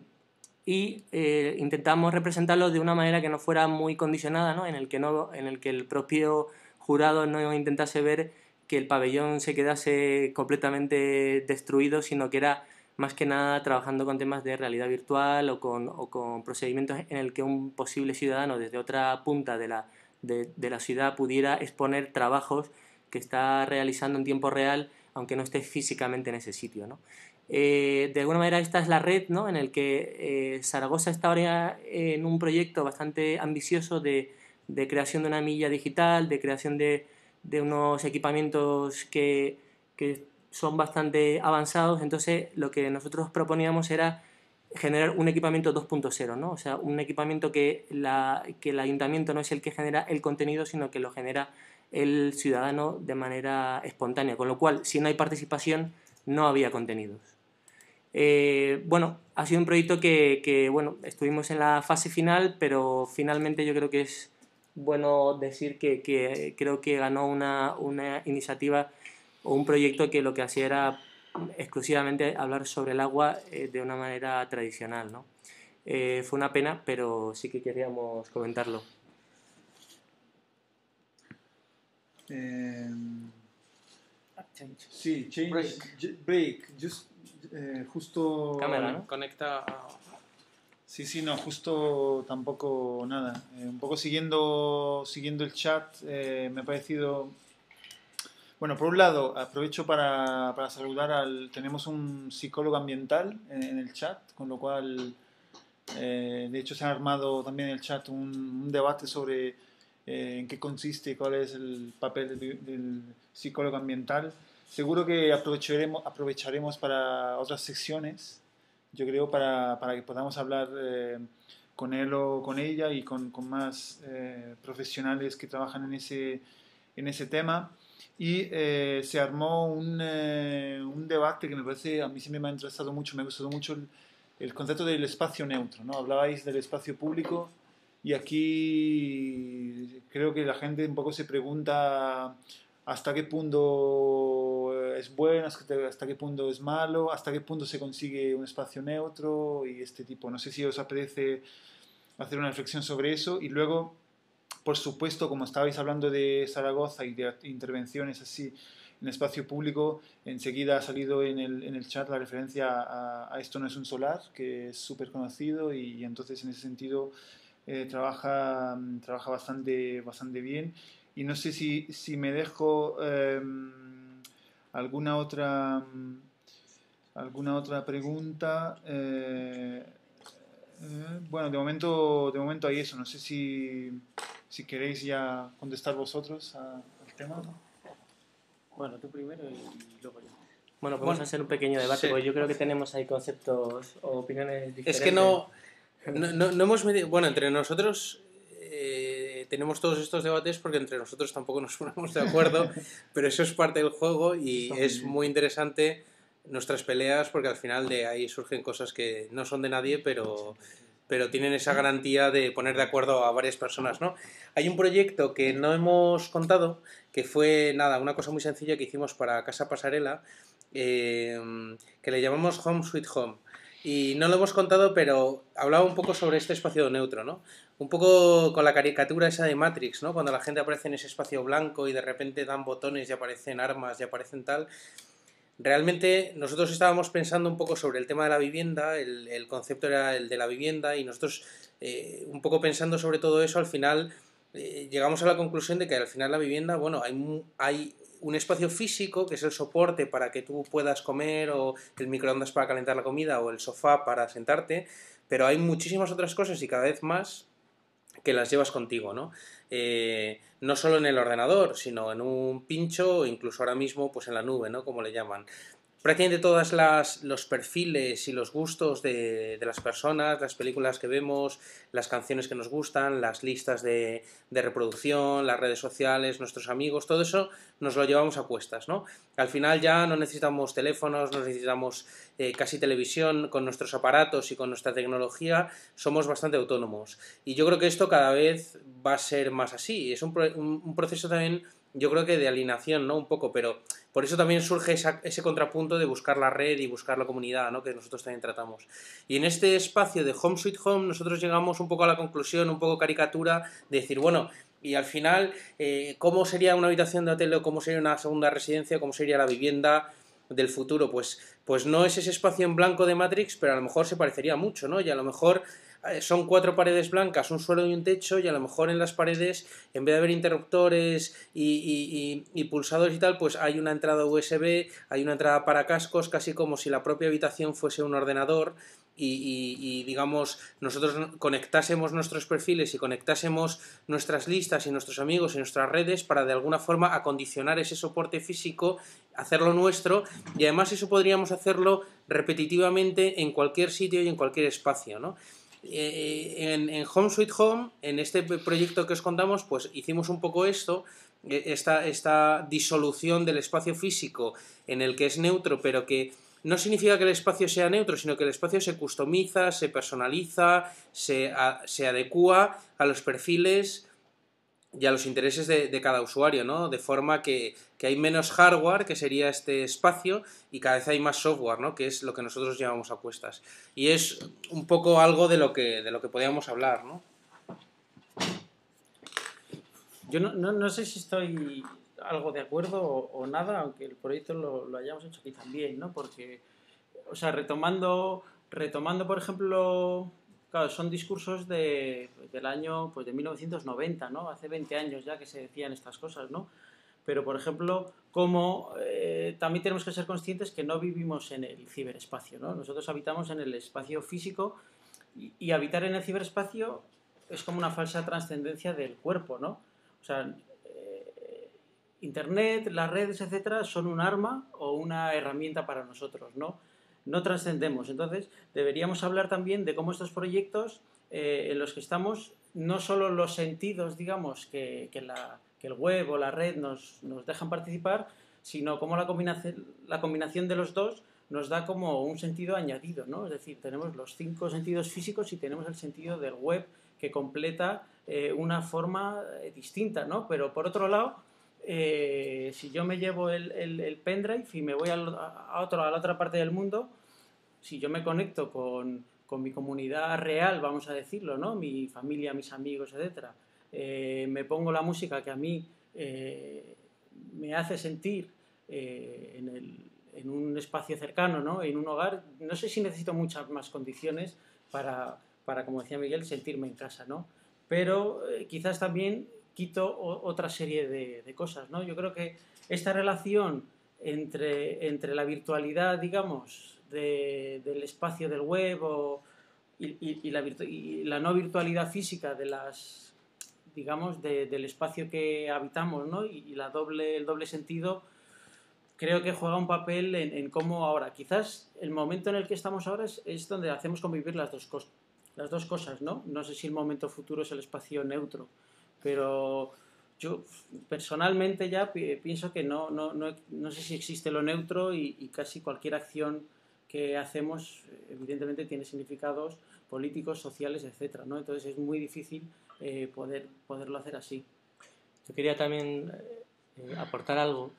y eh, intentamos representarlo de una manera que no fuera muy condicionada, ¿no? En el que no, en el que el propio jurado no intentase ver que el pabellón se quedase completamente destruido, sino que era más que nada trabajando con temas de realidad virtual o con, o con procedimientos en el que un posible ciudadano desde otra punta de la, de, de la ciudad pudiera exponer trabajos que está realizando en tiempo real, aunque no esté físicamente en ese sitio, ¿no? Eh, de alguna manera esta es la red, ¿no? En el que eh, Zaragoza está ahora en un proyecto bastante ambicioso de, de creación de una milla digital, de creación de de unos equipamientos que, que son bastante avanzados. Entonces lo que nosotros proponíamos era generar un equipamiento dos punto cero, ¿no? O sea, un equipamiento que, la, que el ayuntamiento no es el que genera el contenido, sino que lo genera el ciudadano de manera espontánea, con lo cual, si no hay participación, no había contenidos. Eh, bueno, ha sido un proyecto que, que, bueno, estuvimos en la fase final, pero finalmente yo creo que es bueno decir que, que creo que ganó una, una iniciativa o un proyecto que lo que hacía era exclusivamente hablar sobre el agua eh, de una manera tradicional, ¿no? Eh, fue una pena, pero sí que queríamos comentarlo. Eh, sí, change, break, break just, eh, justo... Cámara, ¿no? Conecta a... Sí, sí, no, justo tampoco nada. Eh, un poco siguiendo, siguiendo el chat, eh, me ha parecido... Bueno, por un lado, aprovecho para, para saludar al... Tenemos un psicólogo ambiental en, en el chat, con lo cual, eh, de hecho, se ha armado también en el chat un, un debate sobre eh, en qué consiste y cuál es el papel del, del psicólogo ambiental. Seguro que aprovecharemos, aprovecharemos para otras secciones, yo creo, para, para que podamos hablar eh, con él o con ella y con, con más eh, profesionales que trabajan en ese, en ese tema. Y eh, se armó un, eh, un debate que me parece, a mí siempre me ha interesado mucho, me ha gustado mucho el, el concepto del espacio neutro, ¿no? Hablabais del espacio público y aquí creo que la gente un poco se pregunta hasta qué punto es bueno, hasta qué punto es malo, hasta qué punto se consigue un espacio neutro y este tipo. No sé si os apetece hacer una reflexión sobre eso. Y luego, por supuesto, como estabais hablando de Zaragoza y de intervenciones así en espacio público, enseguida ha salido en el, en el chat la referencia a, a Esto no es un solar, que es súper conocido y, y entonces en ese sentido eh, trabaja, trabaja bastante, bastante bien. Y no sé si, si me dejo eh, alguna otra alguna otra pregunta. Eh, eh, bueno, de momento, de momento hay eso. No sé si, si queréis ya contestar vosotros a- al tema. Bueno, tú primero y luego yo. Bueno, vamos Bueno, a hacer un pequeño debate, sí. porque yo creo que tenemos ahí conceptos o opiniones diferentes. Es que no, no, no, no hemos metido... Bueno, entre nosotros eh, tenemos todos estos debates porque entre nosotros tampoco nos ponemos de acuerdo, pero eso es parte del juego y es muy interesante nuestras peleas porque al final de ahí surgen cosas que no son de nadie, pero, pero tienen esa garantía de poner de acuerdo a varias personas, ¿no? Hay un proyecto que no hemos contado, que fue, nada, una cosa muy sencilla que hicimos para Casa Pasarela, eh, que le llamamos Home Sweet Home. Y no lo hemos contado, pero hablaba un poco sobre este espacio neutro, ¿no? Un poco con la caricatura esa de Matrix, ¿no? Cuando la gente aparece en ese espacio blanco y de repente dan botones y aparecen armas y aparecen tal. Realmente nosotros estábamos pensando un poco sobre el tema de la vivienda, el, el concepto era el de la vivienda y nosotros eh, un poco pensando sobre todo eso, al final eh, llegamos a la conclusión de que al final la vivienda, bueno, hay, hay un espacio físico que es el soporte para que tú puedas comer o el microondas para calentar la comida o el sofá para sentarte, pero hay muchísimas otras cosas y cada vez más que las llevas contigo, ¿no? Eh, no solo en el ordenador, sino en un pincho o incluso ahora mismo pues en la nube, ¿no? Como le llaman. Prácticamente todos los perfiles y los gustos de, de las personas, las películas que vemos, las canciones que nos gustan, las listas de, de reproducción, las redes sociales, nuestros amigos, todo eso nos lo llevamos a cuestas, ¿no? Al final ya no necesitamos teléfonos, no necesitamos eh, casi televisión, con nuestros aparatos y con nuestra tecnología somos bastante autónomos. Y yo creo que esto cada vez va a ser más así. Es un, un, un proceso también, yo creo que de alineación, ¿no? Un poco, pero por eso también surge esa, ese contrapunto de buscar la red y buscar la comunidad, ¿no? Que nosotros también tratamos. Y en este espacio de Home Sweet Home nosotros llegamos un poco a la conclusión, un poco caricatura, de decir, bueno, y al final, eh, ¿cómo sería una habitación de hotel o cómo sería una segunda residencia? ¿Cómo sería la vivienda del futuro? Pues, pues no es ese espacio en blanco de Matrix, pero a lo mejor se parecería mucho, ¿no? Y a lo mejor son cuatro paredes blancas, un suelo y un techo, y a lo mejor en las paredes, en vez de haber interruptores y, y, y, y pulsadores y tal, pues hay una entrada U S B, hay una entrada para cascos, casi como si la propia habitación fuese un ordenador y, y, y digamos, nosotros conectásemos nuestros perfiles y conectásemos nuestras listas y nuestros amigos y nuestras redes para de alguna forma acondicionar ese soporte físico, hacerlo nuestro, y además eso podríamos hacerlo repetitivamente en cualquier sitio y en cualquier espacio, ¿no? Eh, en, en Home Sweet Home, en este proyecto que os contamos, pues hicimos un poco esto, esta, esta disolución del espacio físico en el que es neutro, pero que no significa que el espacio sea neutro, sino que el espacio se customiza, se personaliza, se, a, se adecúa a los perfiles y a los intereses de, de cada usuario, ¿no? De forma que, que hay menos hardware, que sería este espacio, y cada vez hay más software, ¿no? Que es lo que nosotros llevamos a cuestas. Y es un poco algo de lo que, de lo que podíamos hablar, ¿no? Yo no, no, no sé si estoy algo de acuerdo o, o nada, aunque el proyecto lo, lo hayamos hecho aquí también, ¿no? Porque, o sea, retomando, retomando por ejemplo... Claro, son discursos de, del año pues de mil novecientos noventa, ¿no? Hace veinte años ya que se decían estas cosas, ¿no? Pero, por ejemplo, como eh, también tenemos que ser conscientes que no vivimos en el ciberespacio, ¿no? Nosotros habitamos en el espacio físico y, y habitar en el ciberespacio es como una falsa trascendencia del cuerpo, ¿no? O sea, eh, Internet, las redes, etcétera, son un arma o una herramienta para nosotros, ¿no? No trascendemos. Entonces, deberíamos hablar también de cómo estos proyectos eh, en los que estamos, no solo los sentidos, digamos, que, que, la, que el web o la red nos, nos dejan participar, sino cómo la combinación, la combinación de los dos nos da como un sentido añadido, ¿no? Es decir, tenemos los cinco sentidos físicos y tenemos el sentido del web que completa eh, una forma eh, distinta, ¿no? Pero, por otro lado, Eh, si yo me llevo el, el, el pendrive y me voy a, a, otro, a la otra parte del mundo, si yo me conecto con, con mi comunidad real, vamos a decirlo, ¿no? Mi familia, mis amigos, etcétera, eh, me pongo la música que a mí eh, me hace sentir eh, en, el, en un espacio cercano, ¿no? En un hogar, no sé si necesito muchas más condiciones para, para como decía Miguel, sentirme en casa, ¿no? Pero eh, quizás también quito otra serie de, de cosas, ¿no? Yo creo que esta relación entre, entre la virtualidad, digamos, de, del espacio del web o, y, y, y, la virtu y la no virtualidad física de las, digamos, de, del espacio que habitamos, ¿no? Y, y la doble, el doble sentido, creo que juega un papel en, en cómo ahora, quizás el momento en el que estamos ahora es, es donde hacemos convivir las dos, cos, las dos cosas, ¿no? No sé si el momento futuro es el espacio neutro, pero yo personalmente ya pienso que no, no, no, no sé si existe lo neutro y, y casi cualquier acción que hacemos evidentemente tiene significados políticos, sociales, etcétera, ¿no? Entonces es muy difícil eh, poder, poderlo hacer así. Yo quería también eh, aportar algo.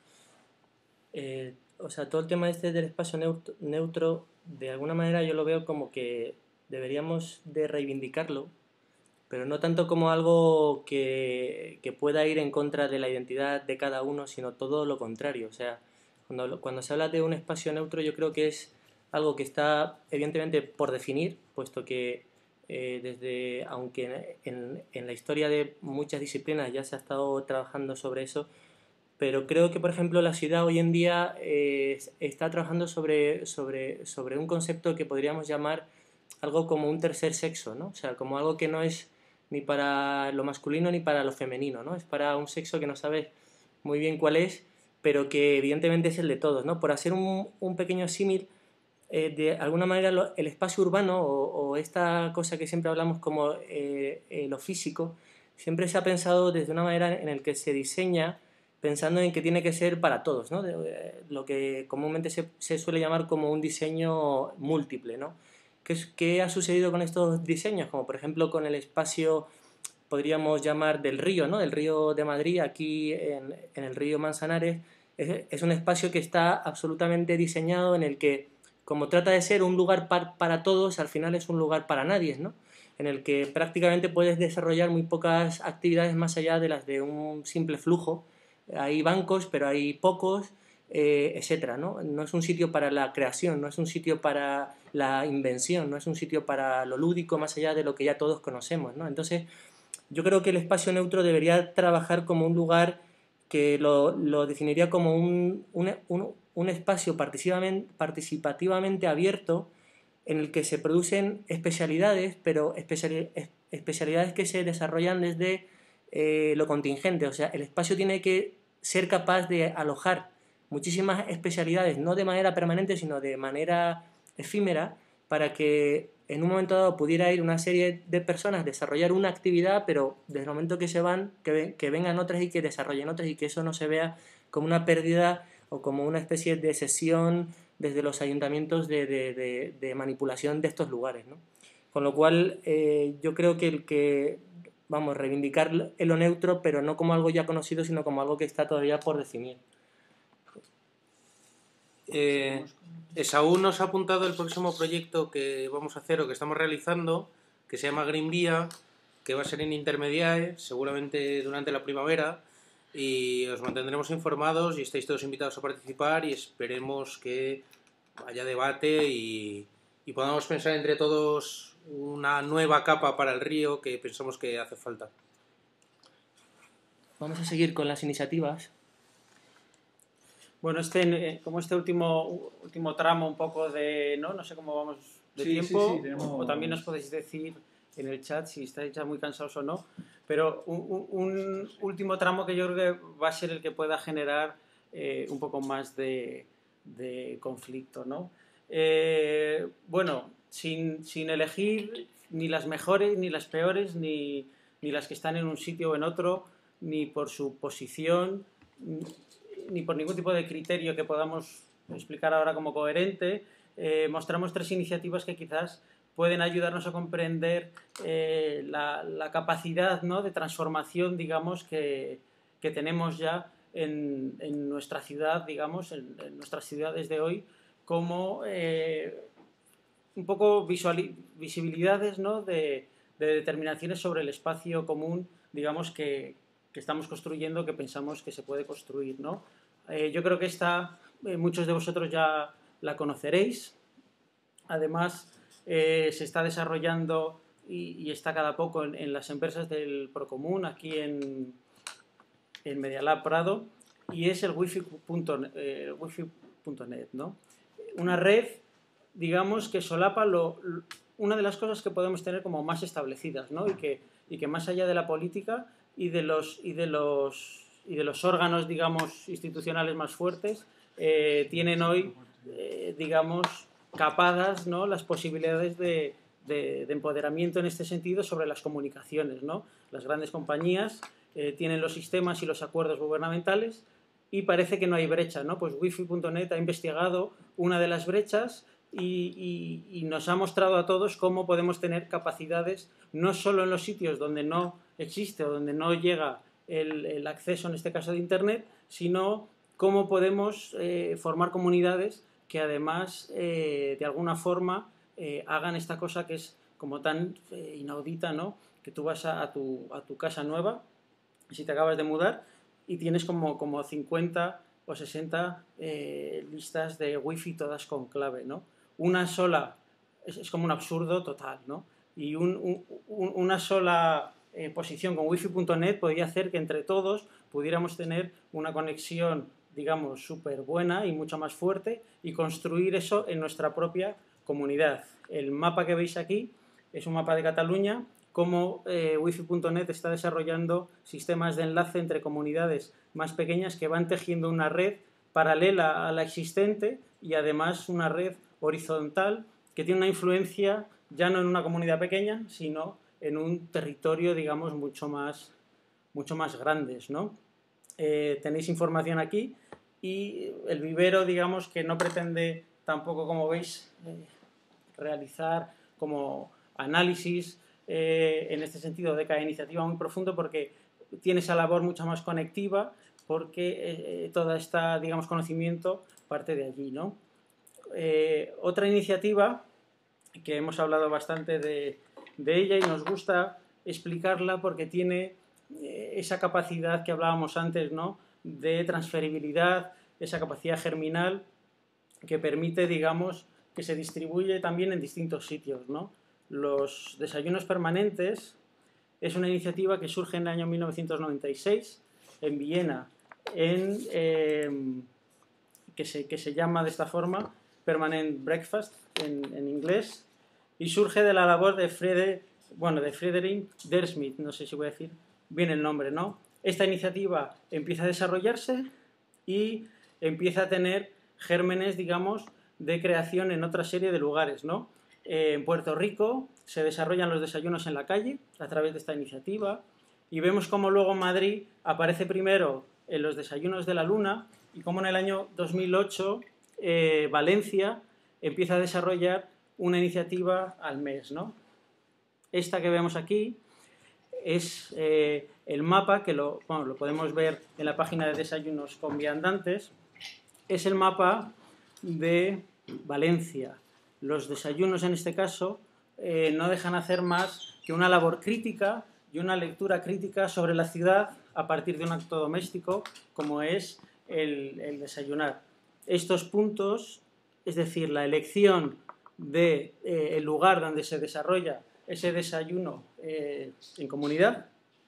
Eh, o sea, todo el tema este del espacio neutro, neutro, de alguna manera yo lo veo como que deberíamos de reivindicarlo, pero no tanto como algo que, que pueda ir en contra de la identidad de cada uno, sino todo lo contrario. O sea, cuando, cuando se habla de un espacio neutro, yo creo que es algo que está evidentemente por definir, puesto que eh, desde, aunque en, en la historia de muchas disciplinas ya se ha estado trabajando sobre eso, pero creo que, por ejemplo, la ciudad hoy en día eh, está trabajando sobre, sobre, sobre un concepto que podríamos llamar algo como un tercer sexo, ¿no? O sea, como algo que no es ni para lo masculino ni para lo femenino, ¿no? Es para un sexo que no sabes muy bien cuál es, pero que evidentemente es el de todos, ¿no? Por hacer un, un pequeño símil, eh, de alguna manera lo, el espacio urbano o, o esta cosa que siempre hablamos como eh, eh, lo físico, siempre se ha pensado desde una manera en la que se diseña pensando en que tiene que ser para todos, ¿no? De, eh, lo que comúnmente se, se suele llamar como un diseño múltiple, ¿no? ¿Qué, ¿Qué ha sucedido con estos diseños? Como por ejemplo con el espacio, podríamos llamar del río, ¿no? Del río de Madrid, aquí en, en el río Manzanares, es, es un espacio que está absolutamente diseñado en el que, como trata de ser un lugar par, para todos, al final es un lugar para nadie, ¿no? En el que prácticamente puedes desarrollar muy pocas actividades más allá de las de un simple flujo. Hay bancos, pero hay pocos, eh, etcétera, ¿no? No es un sitio para la creación, no es un sitio para la invención, no es un sitio para lo lúdico más allá de lo que ya todos conocemos, ¿no? Entonces, yo creo que el espacio neutro debería trabajar como un lugar que lo, lo definiría como un, un, un, un espacio participativamente, participativamente abierto en el que se producen especialidades, pero especial, especialidades que se desarrollan desde eh, lo contingente. O sea, el espacio tiene que ser capaz de alojar muchísimas especialidades, no de manera permanente, sino de manera efímera, para que en un momento dado pudiera ir una serie de personas, desarrollar una actividad, pero desde el momento que se van, que, ven, que vengan otras y que desarrollen otras, y que eso no se vea como una pérdida o como una especie de cesión desde los ayuntamientos de, de, de, de manipulación de estos lugares, ¿no? Con lo cual, eh, yo creo que el que, vamos, reivindicar lo neutro, pero no como algo ya conocido, sino como algo que está todavía por definir. Eh, Esaú nos ha apuntado el próximo proyecto que vamos a hacer o que estamos realizando, que se llama Green Vía, que va a ser en Intermediae, seguramente durante la primavera, y os mantendremos informados y estáis todos invitados a participar y esperemos que haya debate y, y podamos pensar entre todos una nueva capa para el río que pensamos que hace falta. Vamos a seguir con las iniciativas. Bueno, este, como este último, último tramo un poco de, ¿no? No sé cómo vamos de sí, tiempo, sí, sí, tenemos... o también nos podéis decir en el chat si estáis ya muy cansados o no, pero un, un último tramo que yo creo que va a ser el que pueda generar eh, un poco más de, de conflicto, ¿no? Eh, bueno, sin, sin elegir ni las mejores, ni las peores, ni, ni las que están en un sitio o en otro, ni por su posición, ni por ningún tipo de criterio que podamos explicar ahora como coherente, eh, mostramos tres iniciativas que quizás pueden ayudarnos a comprender eh, la, la capacidad, ¿no?, de transformación, digamos, que, que tenemos ya en, en nuestra ciudad, digamos, en, en nuestras ciudades de hoy, como eh, un poco visual, visibilidades, ¿no?, de, de determinaciones sobre el espacio común, digamos, que, que estamos construyendo, que pensamos que se puede construir, ¿no? Eh, yo creo que esta, eh, muchos de vosotros ya la conoceréis. Además, eh, se está desarrollando y, y está cada poco en, en las empresas del Procomún, aquí en, en Media Lab Prado, y es el wifi punto net, ¿no? Una red, digamos, que solapa lo, lo, una de las cosas que podemos tener como más establecidas, ¿no? Y que, y que más allá de la política y de los, y de los, y de los órganos, digamos, institucionales más fuertes, eh, tienen hoy, eh, digamos, capadas, ¿no?, las posibilidades de, de, de empoderamiento en este sentido sobre las comunicaciones, ¿no? Las grandes compañías eh, tienen los sistemas y los acuerdos gubernamentales y parece que no hay brecha, ¿no? Pues wifi punto net ha investigado una de las brechas y, y, y nos ha mostrado a todos cómo podemos tener capacidades no solo en los sitios donde no existe o donde no llega el, el acceso, en este caso de Internet, sino cómo podemos eh, formar comunidades que además, eh, de alguna forma, eh, hagan esta cosa que es como tan eh, inaudita, ¿no? Que tú vas a, a, tu, a tu casa nueva, si te acabas de mudar, y tienes como, como cincuenta o sesenta eh, listas de wifi todas con clave, ¿no? Una sola, es, es como un absurdo total, ¿no? Y un, un, un, una sola eh, posición con wifi punto net podría hacer que entre todos pudiéramos tener una conexión, digamos, súper buena y mucho más fuerte y construir eso en nuestra propia comunidad. El mapa que veis aquí es un mapa de Cataluña, cómo eh, wifi punto net está desarrollando sistemas de enlace entre comunidades más pequeñas que van tejiendo una red paralela a la existente y además una red horizontal que tiene una influencia ya no en una comunidad pequeña, sino en un territorio, digamos, mucho más, mucho más grandes, ¿no? Eh, tenéis información aquí y el vivero, digamos, que no pretende tampoco, como veis, eh, realizar como análisis eh, en este sentido de cada iniciativa muy profundo, porque tiene esa labor mucho más conectiva, porque eh, toda esta, digamos, conocimiento parte de allí, ¿no? Eh, otra iniciativa que hemos hablado bastante de, de ella y nos gusta explicarla porque tiene eh, esa capacidad que hablábamos antes, ¿no?, de transferibilidad, esa capacidad germinal que permite, digamos, que se distribuye también en distintos sitios, ¿no? Los desayunos permanentes es una iniciativa que surge en el año mil novecientos noventa y seis en Viena, en, eh, que, se, que se llama de esta forma Permanent Breakfast en, en inglés, y surge de la labor de Friedrich, bueno, de Friedrich der Smith, no sé si voy a decir bien el nombre, ¿no? Esta iniciativa empieza a desarrollarse y empieza a tener gérmenes, digamos, de creación en otra serie de lugares, ¿no? Eh, en Puerto Rico se desarrollan los desayunos en la calle a través de esta iniciativa y vemos cómo luego en Madrid aparece primero en los desayunos de la luna y cómo en el año dos mil ocho eh, Valencia empieza a desarrollar una iniciativa al mes, ¿no? Esta que vemos aquí es eh, el mapa, que lo, bueno, lo podemos ver en la página de Desayunos con Viandantes, es el mapa de Valencia. Los desayunos, en este caso, eh, no dejan hacer más que una labor crítica y una lectura crítica sobre la ciudad a partir de un acto doméstico, como es el, el desayunar. Estos puntos, es decir, la elección del de, eh, lugar donde se desarrolla ese desayuno eh, en comunidad,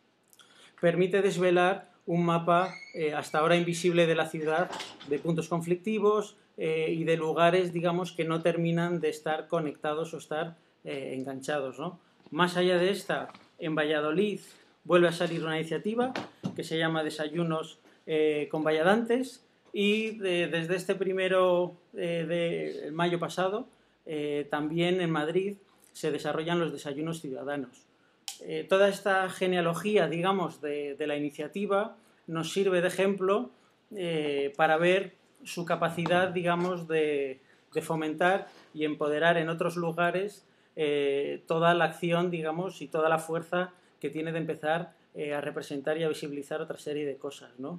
permite desvelar un mapa eh, hasta ahora invisible de la ciudad, de puntos conflictivos eh, y de lugares, digamos, que no terminan de estar conectados o estar eh, enganchados, ¿no? Más allá de esta, en Valladolid vuelve a salir una iniciativa que se llama Desayunos eh, con Valladantes y de, desde este primero eh, de mayo pasado eh, también en Madrid se desarrollan los desayunos ciudadanos. Eh, toda esta genealogía, digamos, de, de la iniciativa nos sirve de ejemplo eh, para ver su capacidad, digamos, de, de fomentar y empoderar en otros lugares eh, toda la acción, digamos, y toda la fuerza que tiene de empezar eh, a representar y a visibilizar otra serie de cosas, ¿no?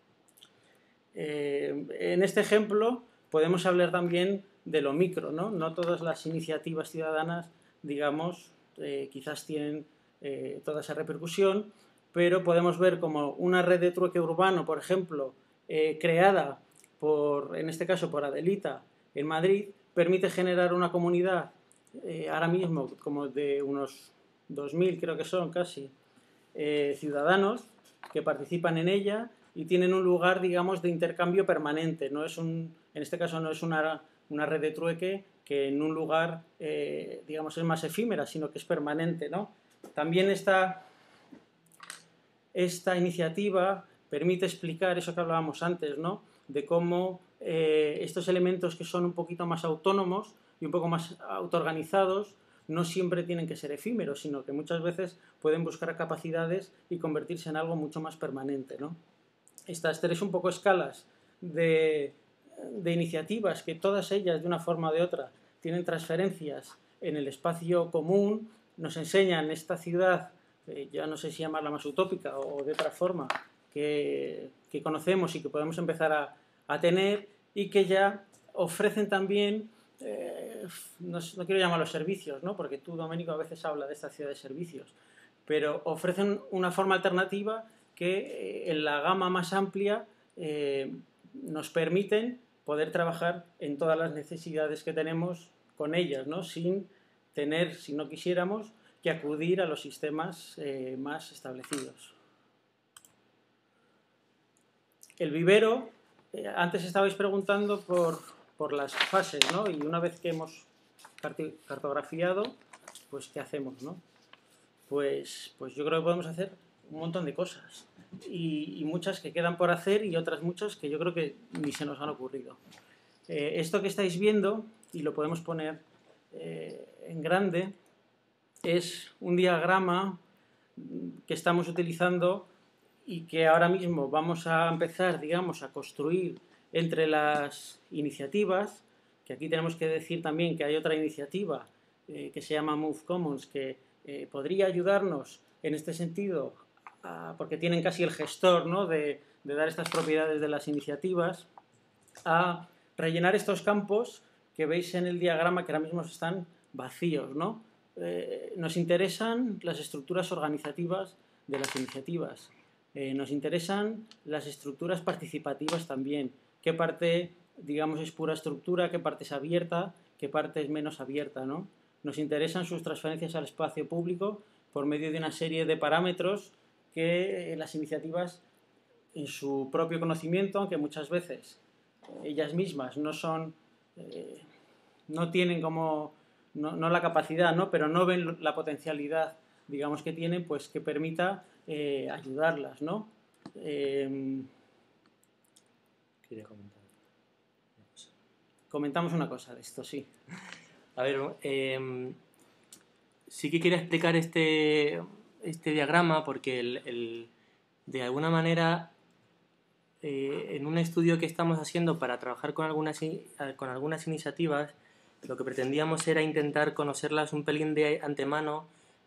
Eh, en este ejemplo podemos hablar también de lo micro, ¿no? No todas las iniciativas ciudadanas, digamos, eh, quizás tienen eh, toda esa repercusión, pero podemos ver como una red de trueque urbano, por ejemplo, eh, creada por, en este caso por Adelita en Madrid, permite generar una comunidad eh, ahora mismo como de unos dos mil, creo que son casi, eh, ciudadanos que participan en ella y tienen un lugar, digamos, de intercambio permanente. No es un, en este caso no es una, una red de trueque que en un lugar, eh, digamos, es más efímera, sino que es permanente, ¿no? También esta, esta iniciativa permite explicar eso que hablábamos antes, ¿no? De cómo eh, estos elementos que son un poquito más autónomos y un poco más autoorganizados no siempre tienen que ser efímeros, sino que muchas veces pueden buscar capacidades y convertirse en algo mucho más permanente, ¿no? Estas tres un poco escalas de, de iniciativas que todas ellas de una forma o de otra tienen transferencias en el espacio común, nos enseñan esta ciudad, eh, ya no sé si llamarla más utópica o de otra forma, que, que conocemos y que podemos empezar a, a tener, y que ya ofrecen también, eh, no, no quiero llamarlos servicios, ¿no? Porque tú, Domenico, a veces hablas de esta ciudad de servicios, pero ofrecen una forma alternativa que eh, en la gama más amplia eh, nos permiten poder trabajar en todas las necesidades que tenemos con ellas, ¿no? Sin tener, si no quisiéramos, que acudir a los sistemas eh, más establecidos. El vivero, eh, antes estabais preguntando por, por las fases, ¿no? Y una vez que hemos cartografiado, pues ¿qué hacemos, no? Pues, pues yo creo que podemos hacer un montón de cosas, y, y muchas que quedan por hacer y otras muchas que yo creo que ni se nos han ocurrido. Eh, esto que estáis viendo, y lo podemos poner eh, en grande, es un diagrama que estamos utilizando y que ahora mismo vamos a empezar, digamos, a construir entre las iniciativas, que aquí tenemos que decir también que hay otra iniciativa eh, que se llama Move Commons, que eh, podría ayudarnos en este sentido, a, porque tienen casi el gestor, ¿no?, de, de dar estas propiedades de las iniciativas, a rellenar estos campos que veis en el diagrama que ahora mismo están vacíos, ¿no? Eh, nos interesan las estructuras organizativas de las iniciativas, eh, nos interesan las estructuras participativas también, qué parte, digamos, es pura estructura, qué parte es abierta, qué parte es menos abierta, ¿no? Nos interesan sus transferencias al espacio público por medio de una serie de parámetros que eh, las iniciativas, en su propio conocimiento, aunque muchas veces ellas mismas no son, eh, no tienen como, no, no la capacidad, ¿no?, pero no ven la potencialidad, digamos, que tienen, pues que permita eh, ayudarlas, ¿no? Eh, Quería comentar una cosa. Comentamos una cosa de esto, sí. A ver, eh, sí que quería explicar este, este diagrama porque el, el, de alguna manera eh, en un estudio que estamos haciendo para trabajar con algunas, con algunas iniciativas, lo que pretendíamos era intentar conocerlas un pelín de antemano,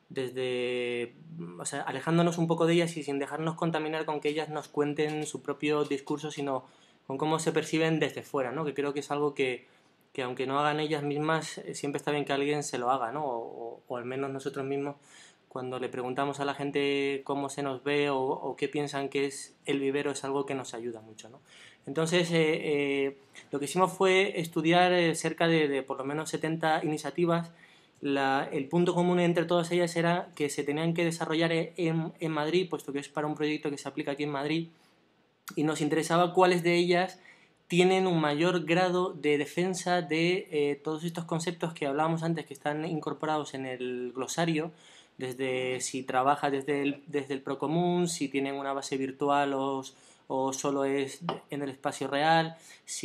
desde, o sea, alejándonos un poco de ellas y sin dejarnos contaminar con que ellas nos cuenten su propio discurso, sino con cómo se perciben desde fuera, ¿no? Que creo que es algo que, que aunque no hagan ellas mismas, siempre está bien que alguien se lo haga, ¿no? O, o al menos nosotros mismos, cuando le preguntamos a la gente cómo se nos ve o, o qué piensan que es el vivero, es algo que nos ayuda mucho, ¿no? Entonces, eh, eh, lo que hicimos fue estudiar eh, cerca de, de por lo menos setenta iniciativas. La, el punto común entre todas ellas era que se tenían que desarrollar en, en Madrid, puesto que es para un proyecto que se aplica aquí en Madrid, y nos interesaba cuáles de ellas tienen un mayor grado de defensa de eh, todos estos conceptos que hablábamos antes, que están incorporados en el glosario, desde si trabaja desde el, desde el procomún, si tienen una base virtual o, o solo es en el espacio real,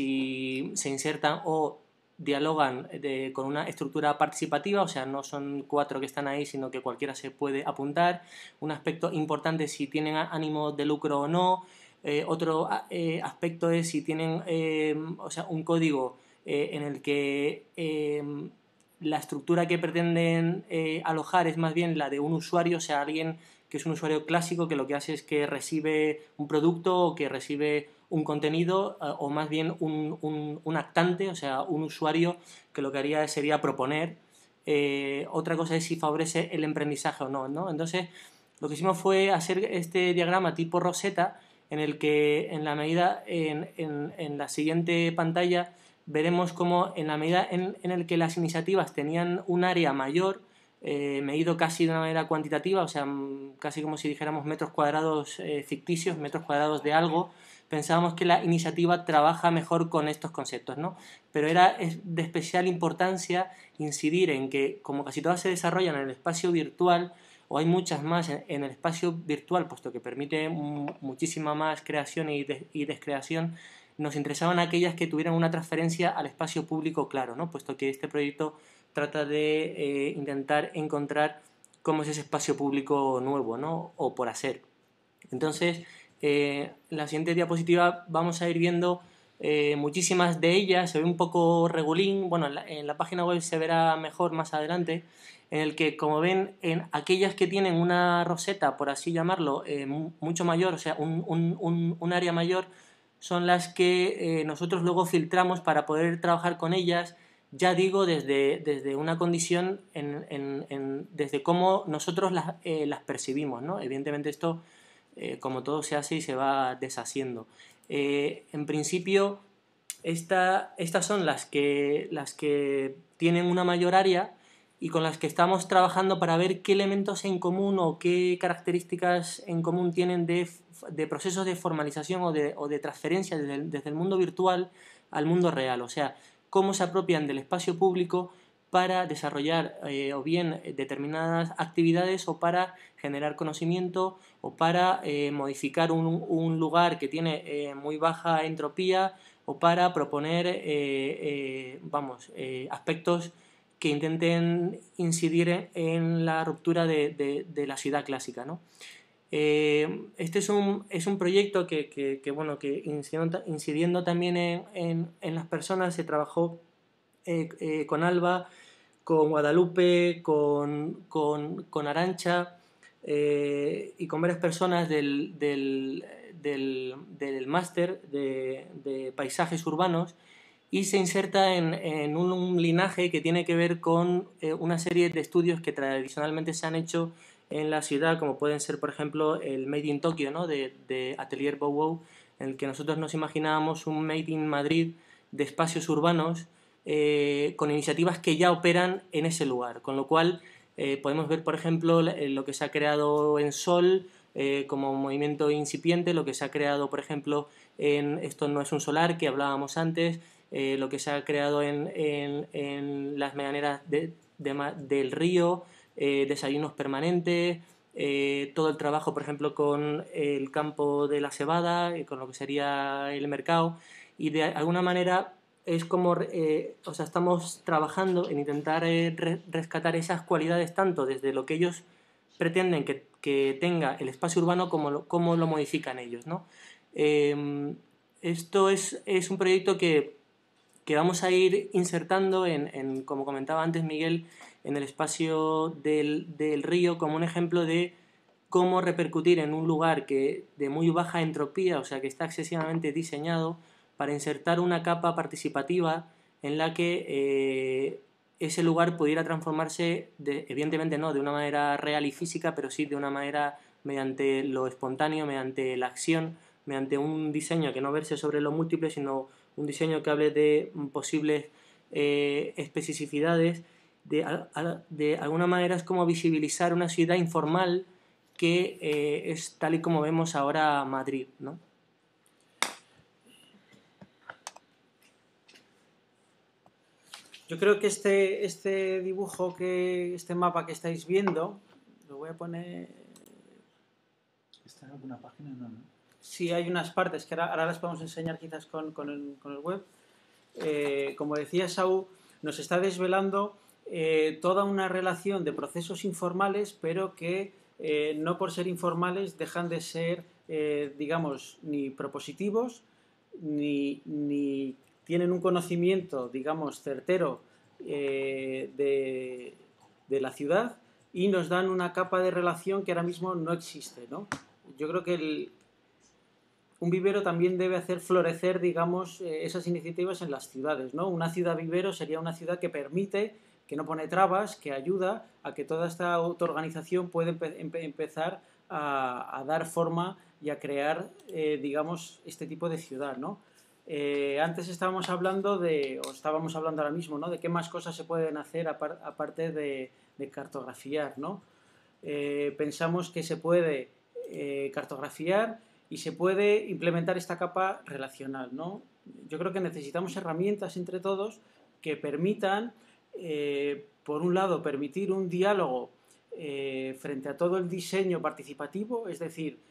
si se insertan o dialogan de, con una estructura participativa, o sea, no son cuatro que están ahí, sino que cualquiera se puede apuntar. Un aspecto importante es si tienen ánimo de lucro o no. Eh, otro eh, aspecto es si tienen eh, o sea, un código eh, en el que eh, la estructura que pretenden eh, alojar es más bien la de un usuario, o sea, alguien que es un usuario clásico que lo que hace es que recibe un producto o que recibe un contenido, eh, o más bien un, un, un actante, o sea, un usuario que lo que haría sería proponer. Eh, otra cosa es si favorece el emprendizaje o no, ¿no? Entonces, lo que hicimos fue hacer este diagrama tipo Rosetta, en el que en la medida, en, en, en la siguiente pantalla, veremos cómo en la medida en, en el que las iniciativas tenían un área mayor, eh, medido casi de una manera cuantitativa, o sea, casi como si dijéramos metros cuadrados eh, ficticios, metros cuadrados de algo, pensábamos que la iniciativa trabaja mejor con estos conceptos, ¿no? Pero era de especial importancia incidir en que, como casi todas se desarrollan en el espacio virtual, o hay muchas más en el espacio virtual, puesto que permite muchísima más creación y, des y descreación, nos interesaban aquellas que tuvieran una transferencia al espacio público claro, ¿no? Puesto que este proyecto trata de eh, intentar encontrar cómo es ese espacio público nuevo, ¿no? O por hacer. Entonces, eh, en la siguiente diapositiva vamos a ir viendo eh, muchísimas de ellas. Se ve un poco regulín, bueno, en la, en la página web se verá mejor más adelante, en el que, como ven, en aquellas que tienen una roseta, por así llamarlo, eh, mucho mayor, o sea, un, un, un, un área mayor, son las que eh, nosotros luego filtramos para poder trabajar con ellas, ya digo, desde, desde una condición, en, en, en, desde cómo nosotros las, eh, las percibimos, ¿no? Evidentemente esto, eh, como todo se hace y se va deshaciendo. Eh, en principio, esta, estas son las que, las que tienen una mayor área y con las que estamos trabajando para ver qué elementos en común o qué características en común tienen de, de procesos de formalización o de, o de transferencia desde el, desde el mundo virtual al mundo real. O sea, cómo se apropian del espacio público para desarrollar eh, o bien determinadas actividades o para generar conocimiento o para eh, modificar un, un lugar que tiene eh, muy baja entropía o para proponer eh, eh, vamos, eh, aspectos que intenten incidir en la ruptura de, de, de la ciudad clásica, ¿no? Eh, este es un, es un proyecto que, que, que, bueno, que incidiendo, incidiendo también en, en, en las personas, se trabajó eh, eh, con Alba, con Guadalupe, con, con, con Arantxa eh, y con varias personas del, del, del, del máster de, de paisajes urbanos, y se inserta en, en un, un linaje que tiene que ver con eh, una serie de estudios que tradicionalmente se han hecho en la ciudad, como pueden ser, por ejemplo, el Made in Tokyo, ¿no? de, de Atelier Bow-Wow, en el que nosotros nos imaginábamos un Made in Madrid de espacios urbanos eh, con iniciativas que ya operan en ese lugar, con lo cual eh, podemos ver, por ejemplo, lo que se ha creado en Sol eh, como movimiento incipiente, lo que se ha creado, por ejemplo, en Esto no es un solar, que hablábamos antes, Eh, lo que se ha creado en, en, en las medianeras de, de, del río, eh, desayunos permanentes, eh, todo el trabajo, por ejemplo, con el campo de la cebada, eh, con lo que sería el mercado, y de alguna manera es como, eh, o sea, estamos trabajando en intentar eh, re rescatar esas cualidades tanto desde lo que ellos pretenden que, que tenga el espacio urbano como lo, como lo modifican ellos, ¿no? Eh, esto es, es un proyecto que que vamos a ir insertando, en, en, como comentaba antes Miguel, en el espacio del, del río como un ejemplo de cómo repercutir en un lugar que de muy baja entropía, o sea que está excesivamente diseñado para insertar una capa participativa en la que eh, ese lugar pudiera transformarse, de, evidentemente no de una manera real y física, pero sí de una manera mediante lo espontáneo, mediante la acción, mediante un diseño que no verse sobre lo múltiple, sino un diseño que hable de posibles eh, especificidades. De, a, de alguna manera es como visibilizar una ciudad informal que eh, es tal y como vemos ahora Madrid, ¿no? Yo creo que este, este dibujo, que este mapa que estáis viendo, lo voy a poner... ¿Está en alguna página? No, ¿no? Sí, hay unas partes que ahora, ahora las podemos enseñar quizás con, con, el, con el web. Eh, como decía Saúl, nos está desvelando eh, toda una relación de procesos informales, pero que eh, no por ser informales dejan de ser, eh, digamos, ni propositivos, ni, ni tienen un conocimiento, digamos, certero eh, de, de la ciudad, y nos dan una capa de relación que ahora mismo no existe, ¿no? Yo creo que el un vivero también debe hacer florecer, digamos, eh, esas iniciativas en las ciudades, ¿no? Una ciudad vivero sería una ciudad que permite, que no pone trabas, que ayuda a que toda esta autoorganización pueda empe empe empezar a, a dar forma y a crear, eh, digamos, este tipo de ciudad, ¿no? Eh, antes estábamos hablando de, o estábamos hablando ahora mismo, ¿no? De qué más cosas se pueden hacer apar aparte de, de cartografiar, ¿no? Eh, pensamos que se puede eh, cartografiar y se puede implementar esta capa relacional, ¿no? Yo creo que necesitamos herramientas entre todos que permitan, eh, por un lado, permitir un diálogo eh, frente a todo el diseño participativo, es decir,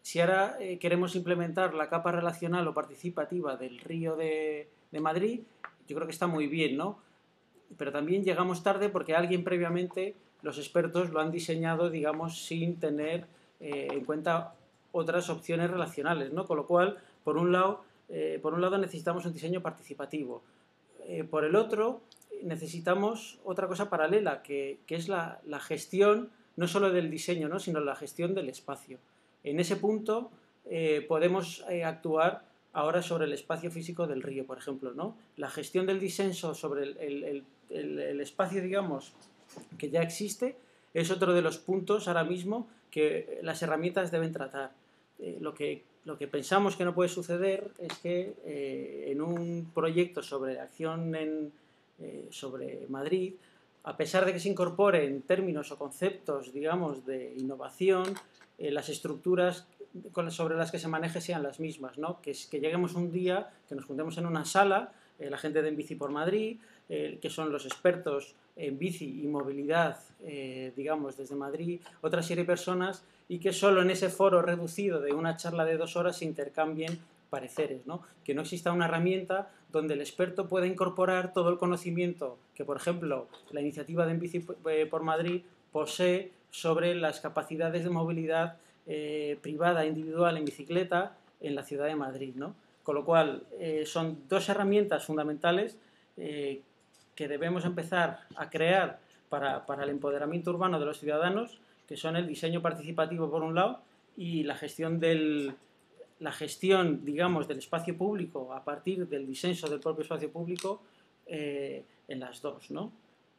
si ahora eh, queremos implementar la capa relacional o participativa del Río de, de Madrid, yo creo que está muy bien, ¿no? Pero también llegamos tarde porque alguien previamente, los expertos lo han diseñado, digamos, sin tener eh, en cuenta otras opciones relacionales, ¿no? Con lo cual, por un lado, eh, por un lado necesitamos un diseño participativo. Eh, por el otro, necesitamos otra cosa paralela, que, que es la, la gestión, no solo del diseño, ¿no? Sino la gestión del espacio. En ese punto eh, podemos eh, actuar ahora sobre el espacio físico del río, por ejemplo, ¿no? La gestión del disenso sobre el, el, el, el espacio, digamos, que ya existe, es otro de los puntos ahora mismo que las herramientas deben tratar. Eh, lo, que, lo que pensamos que no puede suceder es que eh, en un proyecto sobre acción en, eh, sobre Madrid, a pesar de que se incorporen términos o conceptos, digamos, de innovación, eh, las estructuras sobre las que se maneje sean las mismas, ¿no? Que, es, que lleguemos un día, que nos juntemos en una sala, eh, la gente de En Bici por Madrid, eh, que son los expertos en bici y movilidad, eh, digamos, desde Madrid, otra serie de personas, y que solo en ese foro reducido de una charla de dos horas se intercambien pareceres, ¿no? Que no exista una herramienta donde el experto pueda incorporar todo el conocimiento que, por ejemplo, la iniciativa de En Bici por Madrid posee sobre las capacidades de movilidad eh, privada, individual, en bicicleta en la ciudad de Madrid, ¿no? Con lo cual, eh, son dos herramientas fundamentales eh, que debemos empezar a crear para, para el empoderamiento urbano de los ciudadanos, que son el diseño participativo por un lado y la gestión del, la gestión, digamos, del espacio público a partir del disenso del propio espacio público eh, en las dos, ¿no?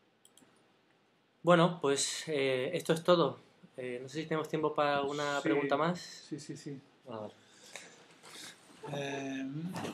Bueno, pues eh, esto es todo. Eh, no sé si tenemos tiempo para una Sí, pregunta más. Sí, sí, sí. Ah, vale. Eh,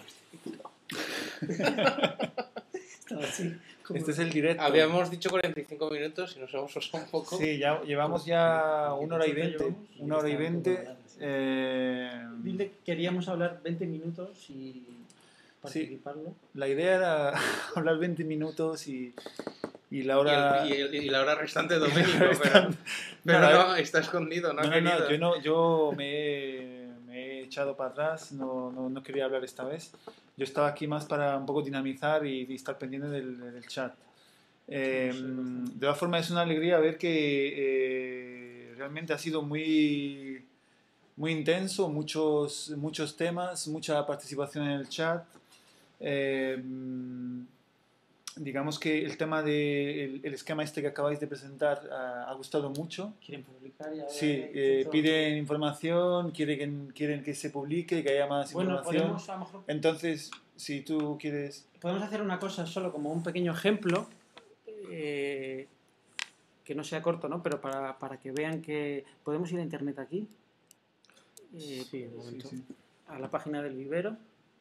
Así, como... este es el directo. Habíamos dicho cuarenta y cinco minutos y nos hemos osado un poco. Sí, ya llevamos ya una hora y veinte. Una hora y veinte. Eh, Dile que queríamos hablar veinte minutos y participarlo. la idea era hablar veinte minutos y, y la hora... Y, el- y el- y la hora restante Domenico, Y la hora pero, restante- pero No, no, está escondido, no, No, ha no, no, querido. yo, no, yo me, he, me he echado para atrás, no, no, no quería hablar esta vez. Yo estaba aquí más para un poco dinamizar y, y estar pendiente del, del chat. Eh, de todas formas, es una alegría ver que eh, realmente ha sido muy, muy intenso, muchos, muchos temas, mucha participación en el chat. Eh, digamos que el tema del el esquema este que acabáis de presentar uh, ha gustado mucho. ¿Quieren publicar? Ya Sí, eh, piden información, quieren, quieren que se publique, que haya más bueno, información. podemos, a lo mejor, Entonces, si tú quieres... podemos hacer una cosa solo como un pequeño ejemplo, eh, que no sea corto, ¿no? Pero para, para que vean que... ¿Podemos ir a internet aquí? Eh, Sí, un momento. Sí, sí. A la página del vivero.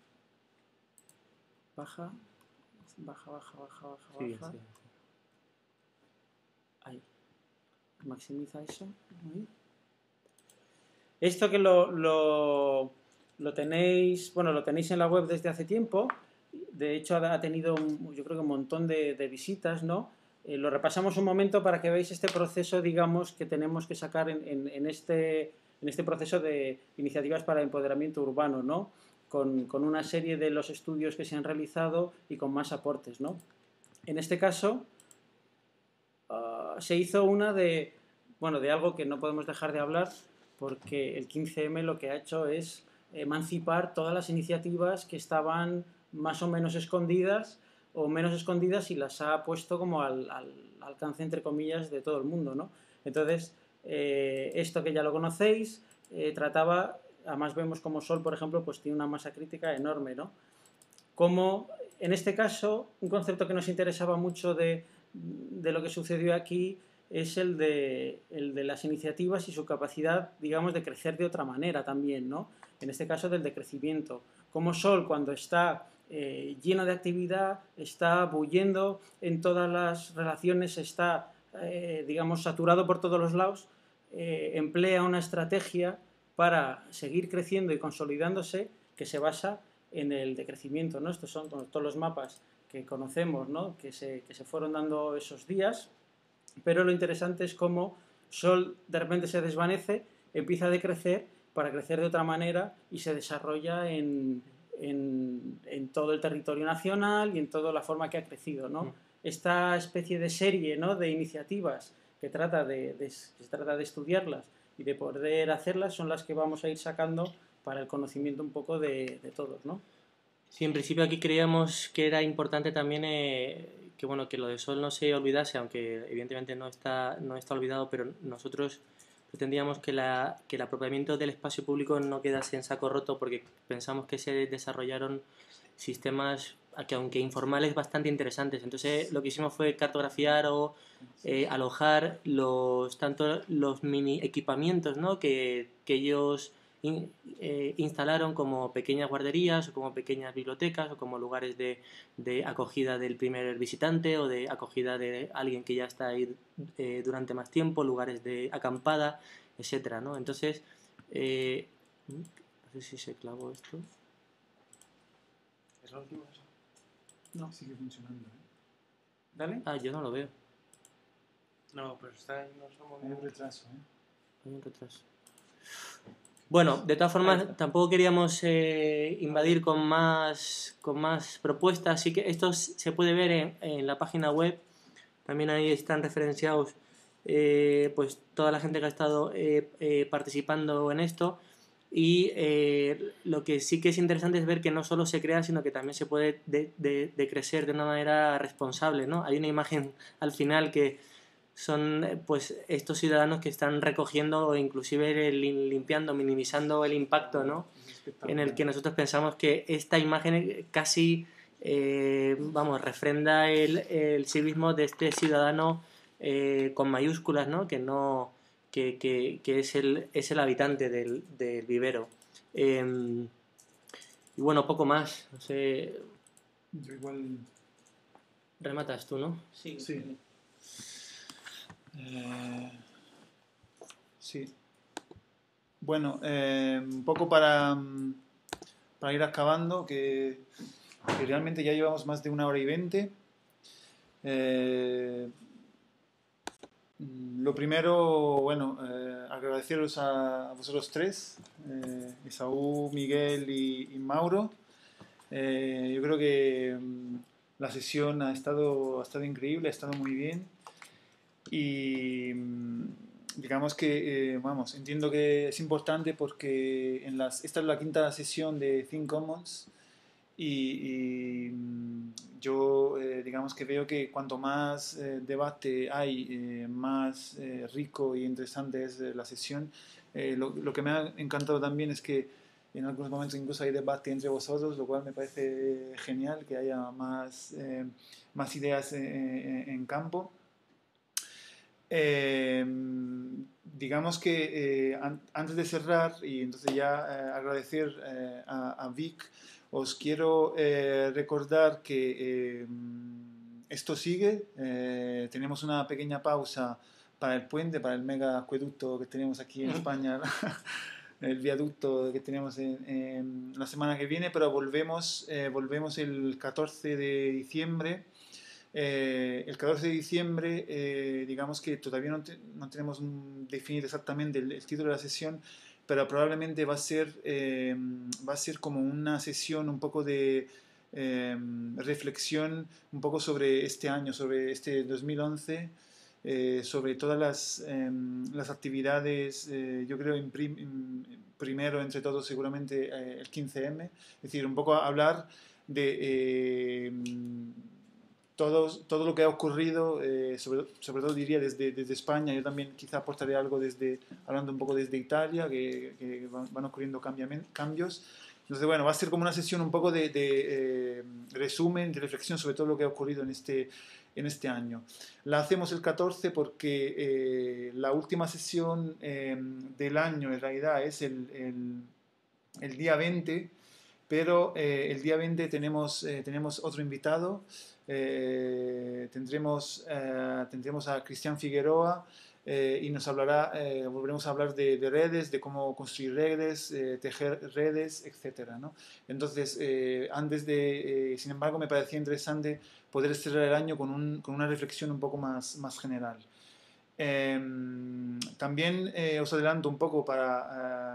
Baja, baja, baja, baja, baja, Sí, baja. sí. Ahí. Maximiza eso. Ahí. Esto que lo, lo, lo tenéis, bueno, lo tenéis en la web desde hace tiempo. De hecho, ha tenido, un, yo creo que un montón de, de visitas, ¿no? Eh, lo repasamos un momento para que veáis este proceso, digamos, que tenemos que sacar en, en, en, este, en este proceso de iniciativas para el empoderamiento urbano, ¿no? Con, con una serie de los estudios que se han realizado y con más aportes, ¿no? En este caso, uh, se hizo una de, bueno, de algo que no podemos dejar de hablar, porque el quince eme lo que ha hecho es emancipar todas las iniciativas que estaban más o menos escondidas o menos escondidas y las ha puesto como al, al alcance, entre comillas, de todo el mundo, ¿no? Entonces, eh, esto que ya lo conocéis, eh, trataba... Además vemos como Sol, por ejemplo, pues tiene una masa crítica enorme, ¿no? Como, en este caso, un concepto que nos interesaba mucho de, de lo que sucedió aquí es el de, el de las iniciativas y su capacidad, digamos, de crecer de otra manera también, ¿no? En este caso del decrecimiento. Como Sol, cuando está eh, lleno de actividad, está bullendo en todas las relaciones, está, eh, digamos, saturado por todos los lados, eh, emplea una estrategia para seguir creciendo y consolidándose que se basa en el decrecimiento, ¿no? Estos son todos los mapas que conocemos, ¿no? que, se, que se fueron dando esos días, pero lo interesante es cómo Sol de repente se desvanece, empieza a decrecer para crecer de otra manera y se desarrolla en, en, en todo el territorio nacional y en toda la forma que ha crecido, ¿no? Mm. Esta especie de serie, ¿no?, de iniciativas que, trata de, de, que se trata de estudiarlas y de poder hacerlas son las que vamos a ir sacando para el conocimiento un poco de, de todos, ¿no? Sí, en principio aquí creíamos que era importante también eh, que, bueno, que lo de Sol no se olvidase, aunque evidentemente no está, no está olvidado, pero nosotros pretendíamos que, la, que el apropiamiento del espacio público no quedase en saco roto, porque pensamos que se desarrollaron sistemas que, aunque informales, bastante interesantes. Entonces lo que hicimos fue cartografiar o eh, alojar los, tanto los mini equipamientos, ¿no?, que, que ellos in, eh, instalaron como pequeñas guarderías o como pequeñas bibliotecas o como lugares de, de acogida del primer visitante o de acogida de alguien que ya está ahí eh, durante más tiempo, lugares de acampada, etcétera, ¿no? Entonces, eh, no sé si se clavó esto. ¿Es la última? No, sigue funcionando, ¿eh? ¿Dale? Ah, yo no lo veo. No, pero está no somos... Hay un retraso, ¿eh? Hay un retraso. Bueno, de todas formas, tampoco queríamos eh, invadir con más, con más propuestas, así que esto se puede ver en, en la página web. También ahí están referenciados eh, pues toda la gente que ha estado eh, eh, participando en esto. Y eh, lo que sí que es interesante es ver que no solo se crea, sino que también se puede de, de, de crecer de una manera responsable, ¿no? Hay una imagen al final que son pues estos ciudadanos que están recogiendo o inclusive limpiando, minimizando el impacto, ¿no?, en el que nosotros pensamos que esta imagen casi eh, vamos, refrenda el, el civismo de este ciudadano eh, con mayúsculas, ¿no?, que no que, que, que es, el, es el habitante del, del vivero. Eh, y bueno, poco más, no sé. Yo igual... Rematas tú, ¿no? Sí. Sí. Eh, sí. Bueno, eh, un poco para, para ir acabando, que, que realmente ya llevamos más de una hora y veinte. Eh, lo primero, bueno, eh, agradeceros a, a vosotros tres, eh, Esaú, Miguel y, y Mauro. Eh, yo creo que um, la sesión ha estado, ha estado increíble, ha estado muy bien. Y digamos que, eh, vamos, entiendo que es importante porque en las, esta es la quinta sesión de Think Commons y, y yo, eh, digamos que veo que cuanto más eh, debate hay, eh, más eh, rico y interesante es eh, la sesión. Eh, lo, lo que me ha encantado también es que en algunos momentos incluso hay debate entre vosotros, lo cual me parece genial, que haya más, eh, más ideas eh, en campo. Eh, digamos que eh, an antes de cerrar y entonces ya eh, agradecer eh, a, a Vic, os quiero eh, recordar que eh, esto sigue. Eh, tenemos una pequeña pausa para el puente, para el mega acueducto que tenemos aquí en España, el viaducto que tenemos en, en la semana que viene, pero volvemos, eh, volvemos el catorce de diciembre. Eh, el catorce de diciembre, eh, digamos que todavía no, te, no tenemos definido exactamente el, el título de la sesión, pero probablemente va a ser, eh, va a ser como una sesión un poco de eh, reflexión un poco sobre este año, sobre este dos mil once, eh, sobre todas las, eh, las actividades, eh, yo creo, en prim, en, primero entre todos seguramente eh, el quince eme, es decir, un poco hablar de... Eh, Todo, todo lo que ha ocurrido, eh, sobre, sobre todo diría desde, desde España, yo también quizá aportaré algo desde, hablando un poco desde Italia, que, que van, van ocurriendo cambios. Entonces, bueno, va a ser como una sesión un poco de, de eh, resumen, de reflexión sobre todo lo que ha ocurrido en este, en este año. La hacemos el catorce porque eh, la última sesión eh, del año en realidad es el, el, el día veinte, pero eh, el día veinte tenemos, eh, tenemos otro invitado. Eh, tendremos, eh, tendremos a Cristian Figueroa eh, y nos hablará, eh, volveremos a hablar de, de redes, de cómo construir redes, eh, tejer redes, etcétera, ¿no? Entonces, eh, antes de, eh, sin embargo, me parecía interesante poder cerrar el año con, un, con una reflexión un poco más, más general. Eh, también eh, os adelanto un poco para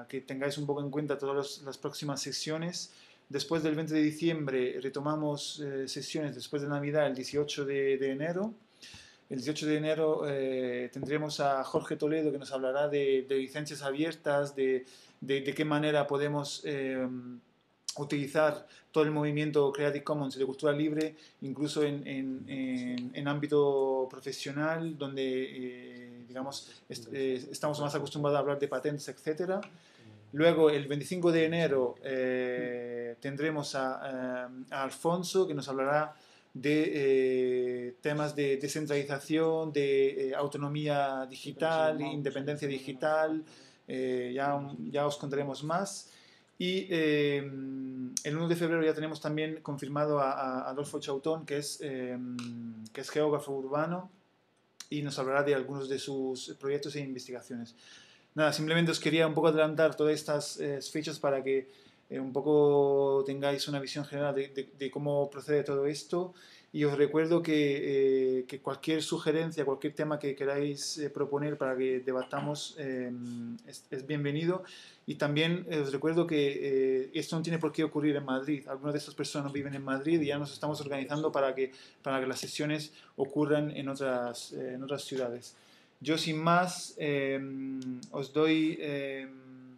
que tengáis un poco en cuenta todas los, las próximas sesiones. Después del veinte de diciembre retomamos eh, sesiones después de Navidad, el dieciocho de, de enero. El dieciocho de enero eh, tendremos a Jorge Toledo, que nos hablará de, de licencias abiertas, de, de, de qué manera podemos eh, utilizar todo el movimiento Creative Commons de cultura libre, incluso en, en, en, en ámbito profesional, donde eh, digamos, est eh, estamos más acostumbrados a hablar de patentes, etcétera. Luego, el veinticinco de enero, eh, tendremos a, a, a Alfonso, que nos hablará de eh, temas de descentralización, de eh, autonomía digital, independencia digital, eh, ya, ya os contaremos más. Y eh, el uno de febrero ya tenemos también confirmado a, a Adolfo Chautón, que es, eh, que es geógrafo urbano, y nos hablará de algunos de sus proyectos e investigaciones. Nada, simplemente os quería un poco adelantar todas estas eh, fechas para que eh, un poco tengáis una visión general de, de, de cómo procede todo esto. Y os recuerdo que, eh, que cualquier sugerencia, cualquier tema que queráis eh, proponer para que debatamos eh, es, es bienvenido. Y también eh, os recuerdo que eh, esto no tiene por qué ocurrir en Madrid. Algunas de estas personas viven en Madrid y ya nos estamos organizando para que, para que las sesiones ocurran en otras, eh, en otras ciudades. Yo sin más eh, os doy... Eh,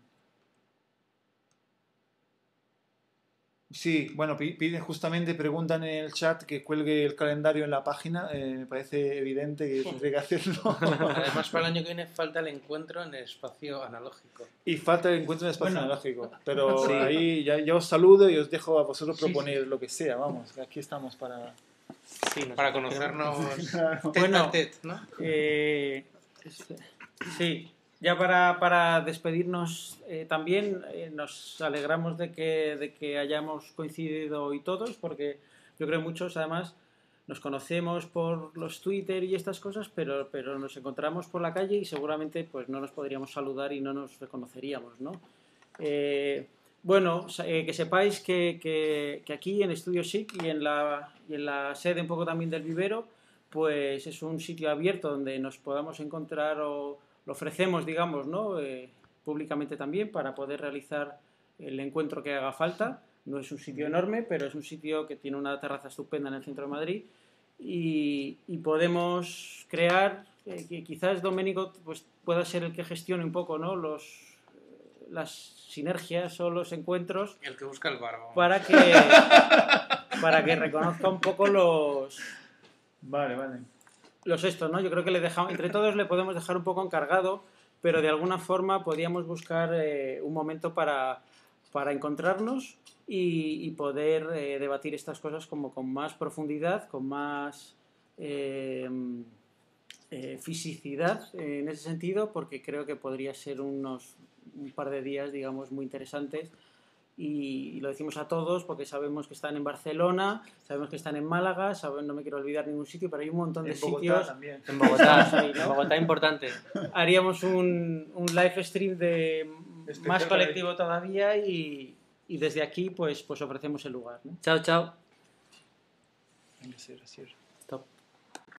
Sí, bueno, piden justamente, preguntan en el chat que cuelgue el calendario en la página. Eh, me parece evidente que tendré que hacerlo. Además, para el año que viene falta el encuentro en el espacio analógico. Y falta el encuentro en el espacio bueno, analógico. Pero sí. ahí ya, ya os saludo y os dejo a vosotros proponer sí, sí. lo que sea. Vamos, aquí estamos para... Sí, para conocernos. Claro. Bueno, tet, ¿no? eh, sí. Ya para, para despedirnos eh, también eh, nos alegramos de que, de que hayamos coincidido hoy todos, porque yo creo que muchos además nos conocemos por los Twitter y estas cosas, pero, pero nos encontramos por la calle y seguramente pues no nos podríamos saludar y no nos reconoceríamos, ¿no? Eh, bueno, eh, que sepáis que, que, que aquí en Estudio S I C y en, la, y en la sede un poco también del vivero, pues es un sitio abierto donde nos podamos encontrar o lo ofrecemos, digamos, ¿no? Eh, públicamente también para poder realizar el encuentro que haga falta. No es un sitio enorme, pero es un sitio que tiene una terraza estupenda en el centro de Madrid y, y podemos crear, eh, que quizás Domenico pues, pueda ser el que gestione un poco, ¿no? Los, las sinergias o los encuentros. El que busca el bar, vamos. Para que, para que reconozca un poco los... Vale, vale. Los estos, ¿no? Yo creo que le dejamos, entre todos le podemos dejar un poco encargado, pero de alguna forma podríamos buscar eh, un momento para, para encontrarnos y, y poder eh, debatir estas cosas como con más profundidad, con más eh, eh, fisicidad eh, en ese sentido, porque creo que podría ser unos un par de días, digamos, muy interesantes. Y lo decimos a todos porque sabemos que están en Barcelona, sabemos que están en Málaga, sabemos, no me quiero olvidar ningún sitio, pero hay un montón de en Bogotá sitios. También. En Bogotá, ahí, ¿no? En Bogotá importante. Haríamos un, un live stream de más colectivo todavía y, y desde aquí pues, pues ofrecemos el lugar, ¿no? Chao, chao. Gracias, gracias.